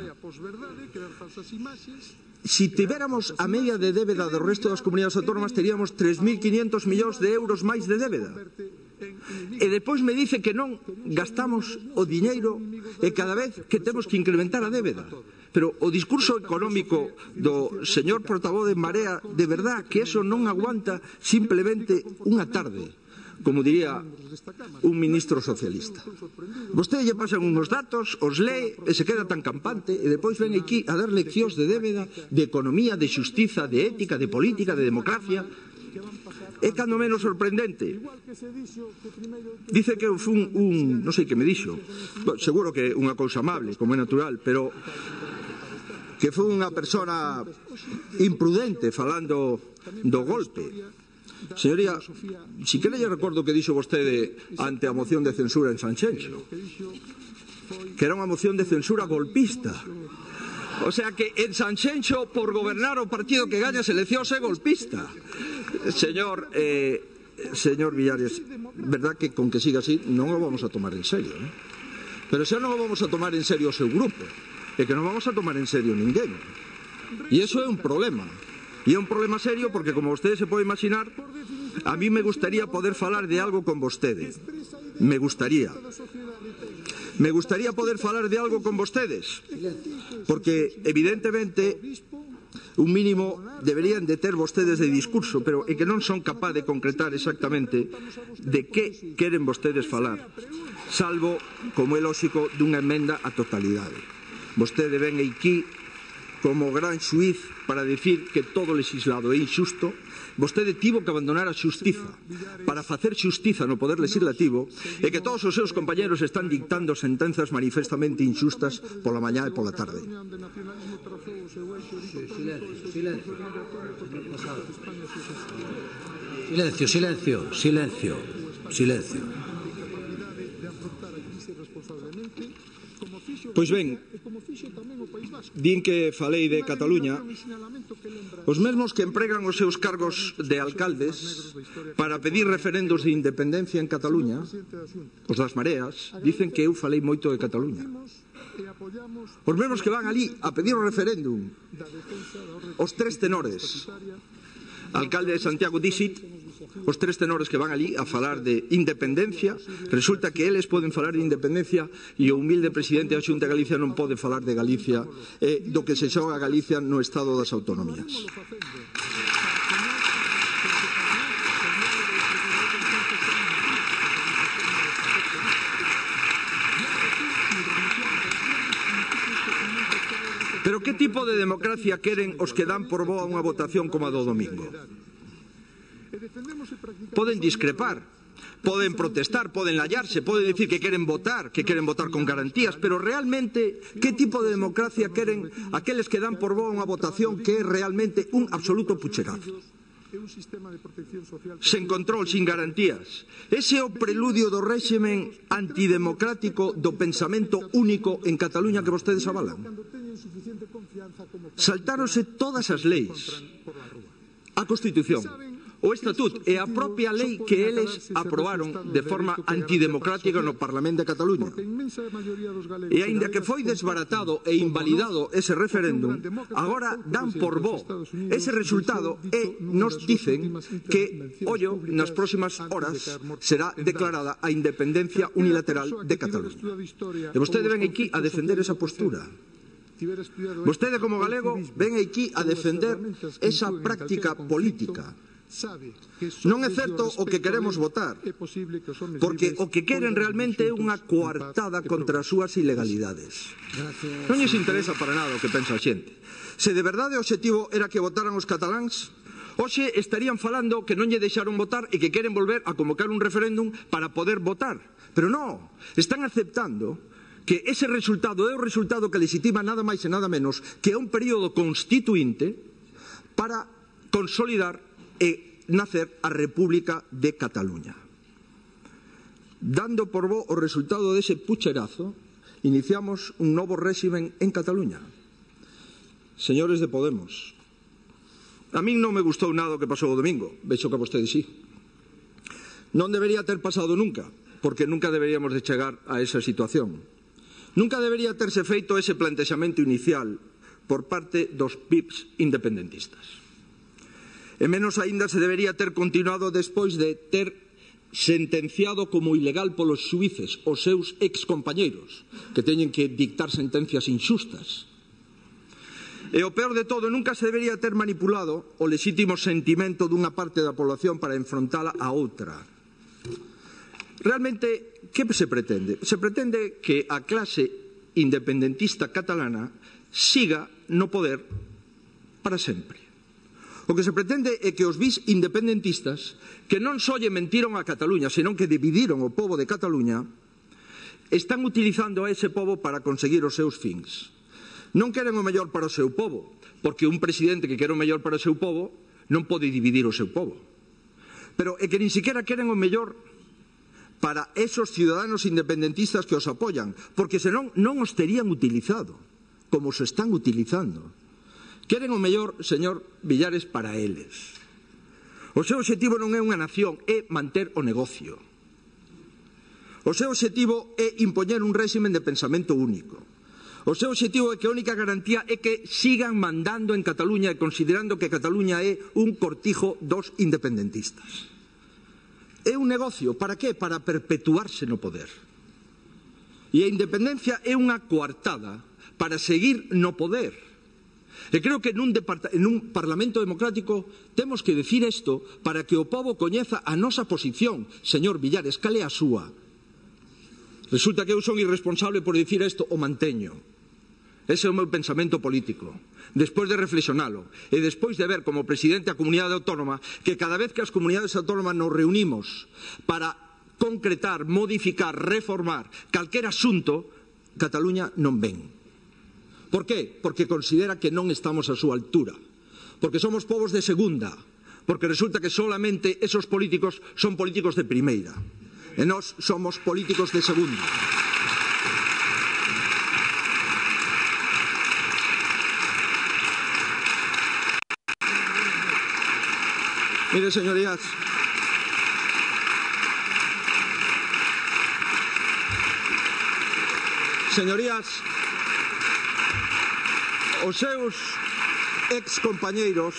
Si tivéramos a media de débeda do resto das comunidades autónomas teríamos 3.500 millóns de euros máis de débeda. E depois me dice que non gastamos o diñeiro e cada vez que temos que incrementar a débeda. Pero o discurso económico do señor portavoz de Marea, de verdad que eso non aguanta simplemente unha tarde, como diría un ministro socialista. Vostede lle pasan uns datos, os lee e se queda tan campante e depois ven aquí a dar leccións de débeda, de economía, de xustiza, de ética, de política, de democracia. É cando menos sorprendente. Dice que fun non sei que me dixo, seguro que unha cousa amable, como é natural, pero que foi unha persona imprudente falando do golpe. Señoría, si quere lle recordo que dixo vostede ante a moción de censura en Sanxenxo, que era unha moción de censura golpista. O sea que en Sanxenxo, por gobernar o partido que gaña as eleccións, é golpista. Señor Villares, verdad que con que siga así non o vamos a tomar en serio, ¿no? Pero xa non o vamos a tomar en serio o seu grupo, e que non vamos a tomar en serio ninguén. E iso é un problema. E é un problema serio porque, como vostede se pode imaginar, a mí me gustaría poder falar de algo con vostede. Me gustaría poder falar de algo con vostedes, porque evidentemente un mínimo deberían de ter vostedes de discurso, pero é que non son capaz de concretar exactamente de que queren vostedes falar, salvo, como é lóxico, dunha emenda á totalidade. Vostede ven aquí como gran xuiz para decir que todo legislado é injusto. Vostede tivo que abandonar a xustiza para facer xustiza no poder legislativo e que todos os seus compañeros están dictando sentenzas manifestamente injustas pola mañá e pola tarde. Silencio. Pois ben, din que falei de Cataluña, os mesmos que empregan os seus cargos de alcaldes para pedir referendos de independencia en Cataluña, os das Mareas, dicen que eu falei moito de Cataluña. Os mesmos que van ali a pedir o referéndum, os tres tenores. Alcalde de Santiago dixit, os tres tenores que van ali a falar de independencia, resulta que eles poden falar de independencia e o humilde presidente da Xunta de Galicia non pode falar de Galicia e do que se xoga a Galicia no Estado das Autonomías. Pero que tipo de democracia queren os que dan por boa unha votación como a do domingo? Poden discrepar, poden protestar, poden lallarse, poden dicir que queren votar con garantías, pero realmente, que tipo de democracia queren aqueles que dan por boa unha votación que é realmente un absoluto pucherazo? Sen control, sin garantías. Ese é o preludio do réximen antidemocrático do pensamento único en Cataluña que vostedes avalan. Saltáronse todas as leis, a Constitución, o Estatuto e a propia lei que eles aprobaron de forma antidemocrática no Parlamento de Cataluña. E aínda que foi desbaratado e invalidado ese referéndum, agora dan por bo ese resultado e nos dicen que, ollo, nas próximas horas será declarada a independencia unilateral de Cataluña. E vostede ven aquí a defender esa postura. Vostede, como galego, ven aquí a defender esa práctica política. Non é certo o que queremos votar, porque o que queren realmente é unha coartada contra as súas ilegalidades. Non lles interesa para nada o que pensa a xente. Se de verdade o obxectivo era que votaran os cataláns, hoxe estarían falando que non lle deixaron votar e que queren volver a convocar un referéndum para poder votar. Pero non, están aceptando que ese resultado é o resultado que legitima nada máis e nada menos que é un período constituinte para consolidar e nacer a República de Cataluña. Dando por bo o resultado dese pucherazo, iniciamos un novo réximen en Cataluña. Señores de Podemos, a min non me gustou nada o que pasou o domingo, vexo que a vostedes sí. Non debería ter pasado nunca, porque nunca deberíamos de chegar a esa situación. Nunca debería terse feito ese plantexamento inicial por parte dos PIPs independentistas. E menos aínda se debería ter continuado despois de ter sentenciado como ilegal polos xuíces os seus excompañeiros, que teñen que dictar sentencias inxustas. E o peor de todo, nunca se debería ter manipulado o lexítimo sentimento dunha parte da población para enfrontala a outra. Realmente, que se pretende? Se pretende que a clase independentista catalana siga no poder para sempre. O que se pretende é que os bis independentistas, que non só lle mentiron a Cataluña, senón que dividiron o pobo de Cataluña, están utilizando a ese pobo para conseguir os seus fins. Non queren o mellor para o seu pobo, porque un presidente que quere o mellor para o seu pobo non pode dividir o seu pobo. Pero é que nin siquiera queren o mellor para esos ciudadanos independentistas que os apoyan, porque senón non os terían utilizado, como se están utilizando. Queren o mellor, señor Villares, para eles. O seu obxectivo non é unha nación, é manter o negocio. O seu obxectivo é impoñer un réximen de pensamento único. O seu obxectivo é que a única garantía é que sigan mandando en Cataluña e considerando que Cataluña é un cortijo dos independentistas. É un negocio, para que? Para perpetuarse no poder. E a independencia é unha coartada para seguir no poder. E creo que nun Parlamento democrático temos que decir isto para que o pobo coñeza a nosa posición. Señor Villares, cal é a súa? Resulta que eu son irresponsable por dicir isto, o manteño. Ese é o meu pensamento político. Despois de reflexionalo e despois de ver como presidente da comunidade autónoma que cada vez que as comunidades autónomas nos reunimos para concretar, modificar, reformar calquer asunto, Cataluña non ven. Por qué? Porque considera que non estamos a súa altura. Porque somos povos de segunda. Porque resulta que solamente esos políticos son políticos de primeira. E nós somos políticos de segunda. Mire, señorías, Señorías, os seus excompañeiros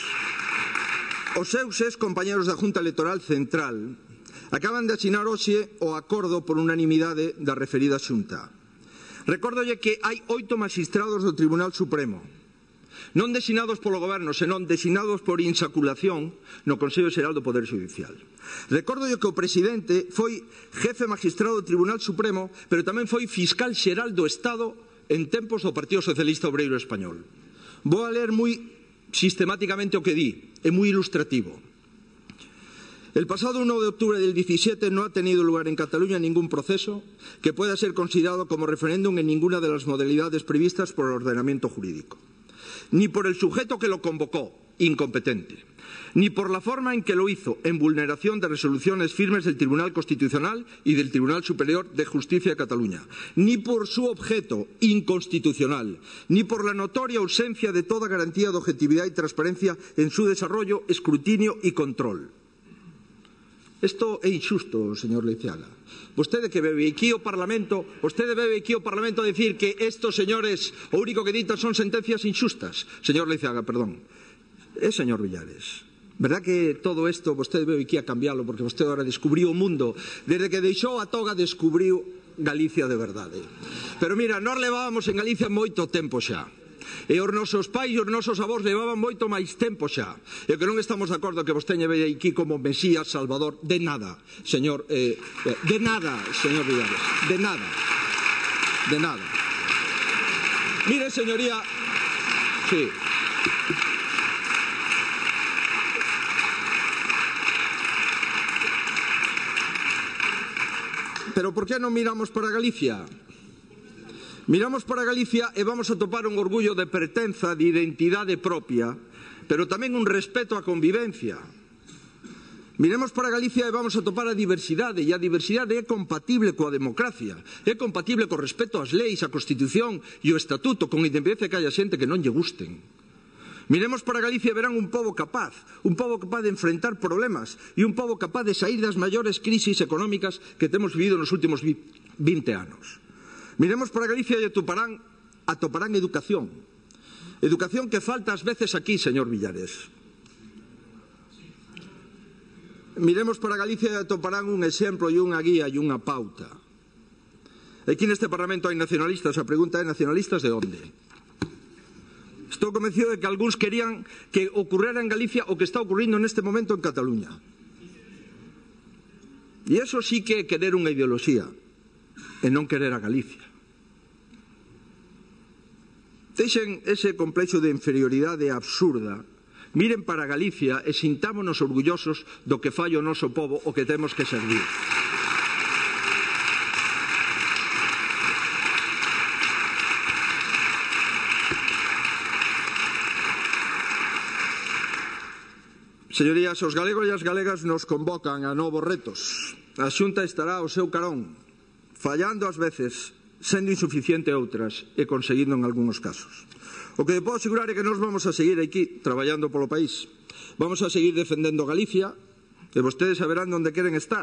da Junta Electoral Central acaban de asinar hoxe o acordo por unanimidade da referida xunta. Recórdolle que hai 8 magistrados do Tribunal Supremo, non designados polo Goberno, senón designados por insaculación no Consello Xeral do Poder Xudicial. Recórdolle que o presidente foi jefe magistrado do Tribunal Supremo, pero tamén foi fiscal xeral do Estado en tempos do Partido Socialista Obreiro Español. Vou a ler moi sistemáticamente o que di, é moi ilustrativo. El pasado 1 de octubre del 17 no ha tenido lugar en Cataluña ningún proceso que pueda ser considerado como referéndum en ninguna de las modalidades previstas por el ordenamiento jurídico. Ni por el sujeto que lo convocó, incompetente, ni por la forma en que lo hizo, en vulneración de resoluciones firmes del Tribunal Constitucional y del Tribunal Superior de Justicia de Cataluña, ni por su objeto, inconstitucional, ni por la notoria ausencia de toda garantía de objetividad y transparencia en su desarrollo, escrutinio y control. Isto é injusto, señor Leiceaga. Vostede que bebe aquí o Parlamento, a decir que estos señores o único que ditan son sentencias injustas. Señor Leiceaga, perdón. Señor Villares, verdad que todo isto vostede bebe aquí a cambiarlo porque vostede agora descubriu o mundo. Desde que deixou a toga descubriu Galicia de verdade. Pero mira, nós levábamos en Galicia moito tempo xa. E os nosos pais e os nosos avós levaban moito máis tempo xa. E que non estamos de acordo que vostede veña aquí como Mesías, Salvador, de nada, señor, de nada, señor Villares, de nada, de nada. Mire, señoría, sí. Pero por que non miramos para Galicia? Miramos para Galicia e vamos a topar un orgullo de pertenza, de identidade propia, pero tamén un respeto á convivencia. Miremos para Galicia e vamos a topar a diversidade, e a diversidade é compatible coa democracia, é compatible co respeto ás leis, á Constitución e o Estatuto, con independencia que haya xente que non lle gusten. Miremos para Galicia e verán un pobo capaz de enfrentar problemas e un pobo capaz de saír das maiores crisis económicas que temos vivido nos últimos 20 anos. Miremos para Galicia e atoparán educación. Educación que falta ás veces aquí, señor Villares. Miremos para Galicia e atoparán un exemplo e unha guía e unha pauta. Aquí neste Parlamento hai nacionalistas, a pregunta é nacionalistas de onde? Estou convencido de que algúns querían que ocurrera en Galicia o que está ocurrindo neste momento en Cataluña. E iso sí que é querer unha ideoloxía e non querer a Galicia. Deixen ese complexo de inferioridade absurda, miren para Galicia e sintámonos orgullosos do que fai o noso pobo o que temos que servir. Señorías, os galegos e as galegas nos convocan a novos retos. A Xunta estará ao seu carón, fallando ás veces, sendo insuficiente outras e conseguindo en algúns casos. O que podo asegurar é que nós vamos a seguir aquí traballando polo país. Vamos a seguir defendendo Galicia e vostedes saberán onde queren estar.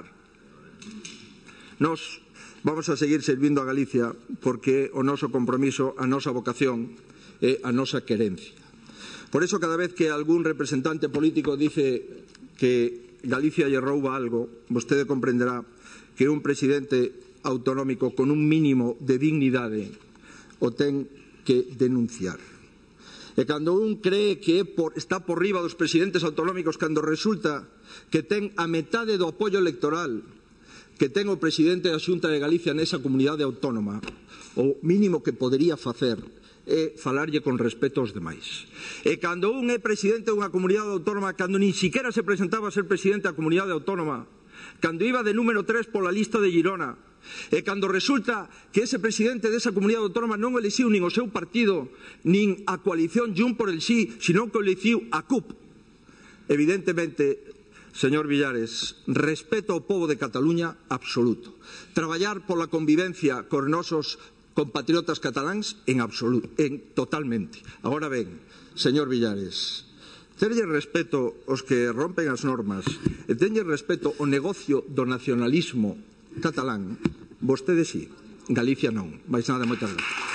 Nós vamos a seguir servindo a Galicia porque o noso compromiso, a nosa vocación e a nosa querencia. Por iso, cada vez que algún representante político dice que Galicia lle rouba algo, vostede comprenderá que un presidente autonómico con un mínimo de dignidade o ten que denunciar. E cando un cree que está por riba dos presidentes autonómicos, cando resulta que ten a metade do apoio electoral que ten o presidente da Xunta de Galicia nesa comunidade autónoma, o mínimo que podería facer é falarlle con respeto aos demais. E cando un é presidente dunha comunidade autónoma, cando nin siquiera se presentaba a ser presidente da comunidade autónoma, cando iba de número 3 pola lista de Girona, e cando resulta que ese presidente desa comunidade autónoma non elixiu nin o seu partido, nin a coalición Jun por el Sí, sino que elixiu a CUP. Evidentemente, señor Villares, respeto ao pobo de Cataluña absoluto. Traballar pola convivencia cos nosos compatriotas cataláns en absoluto, totalmente. Agora ben, señor Villares, terlle respeto aos que rompen as normas e tenlle respeto ao negocio do nacionalismo catalán, vostede sí. Galicia non. Máis nada, moitas gracias.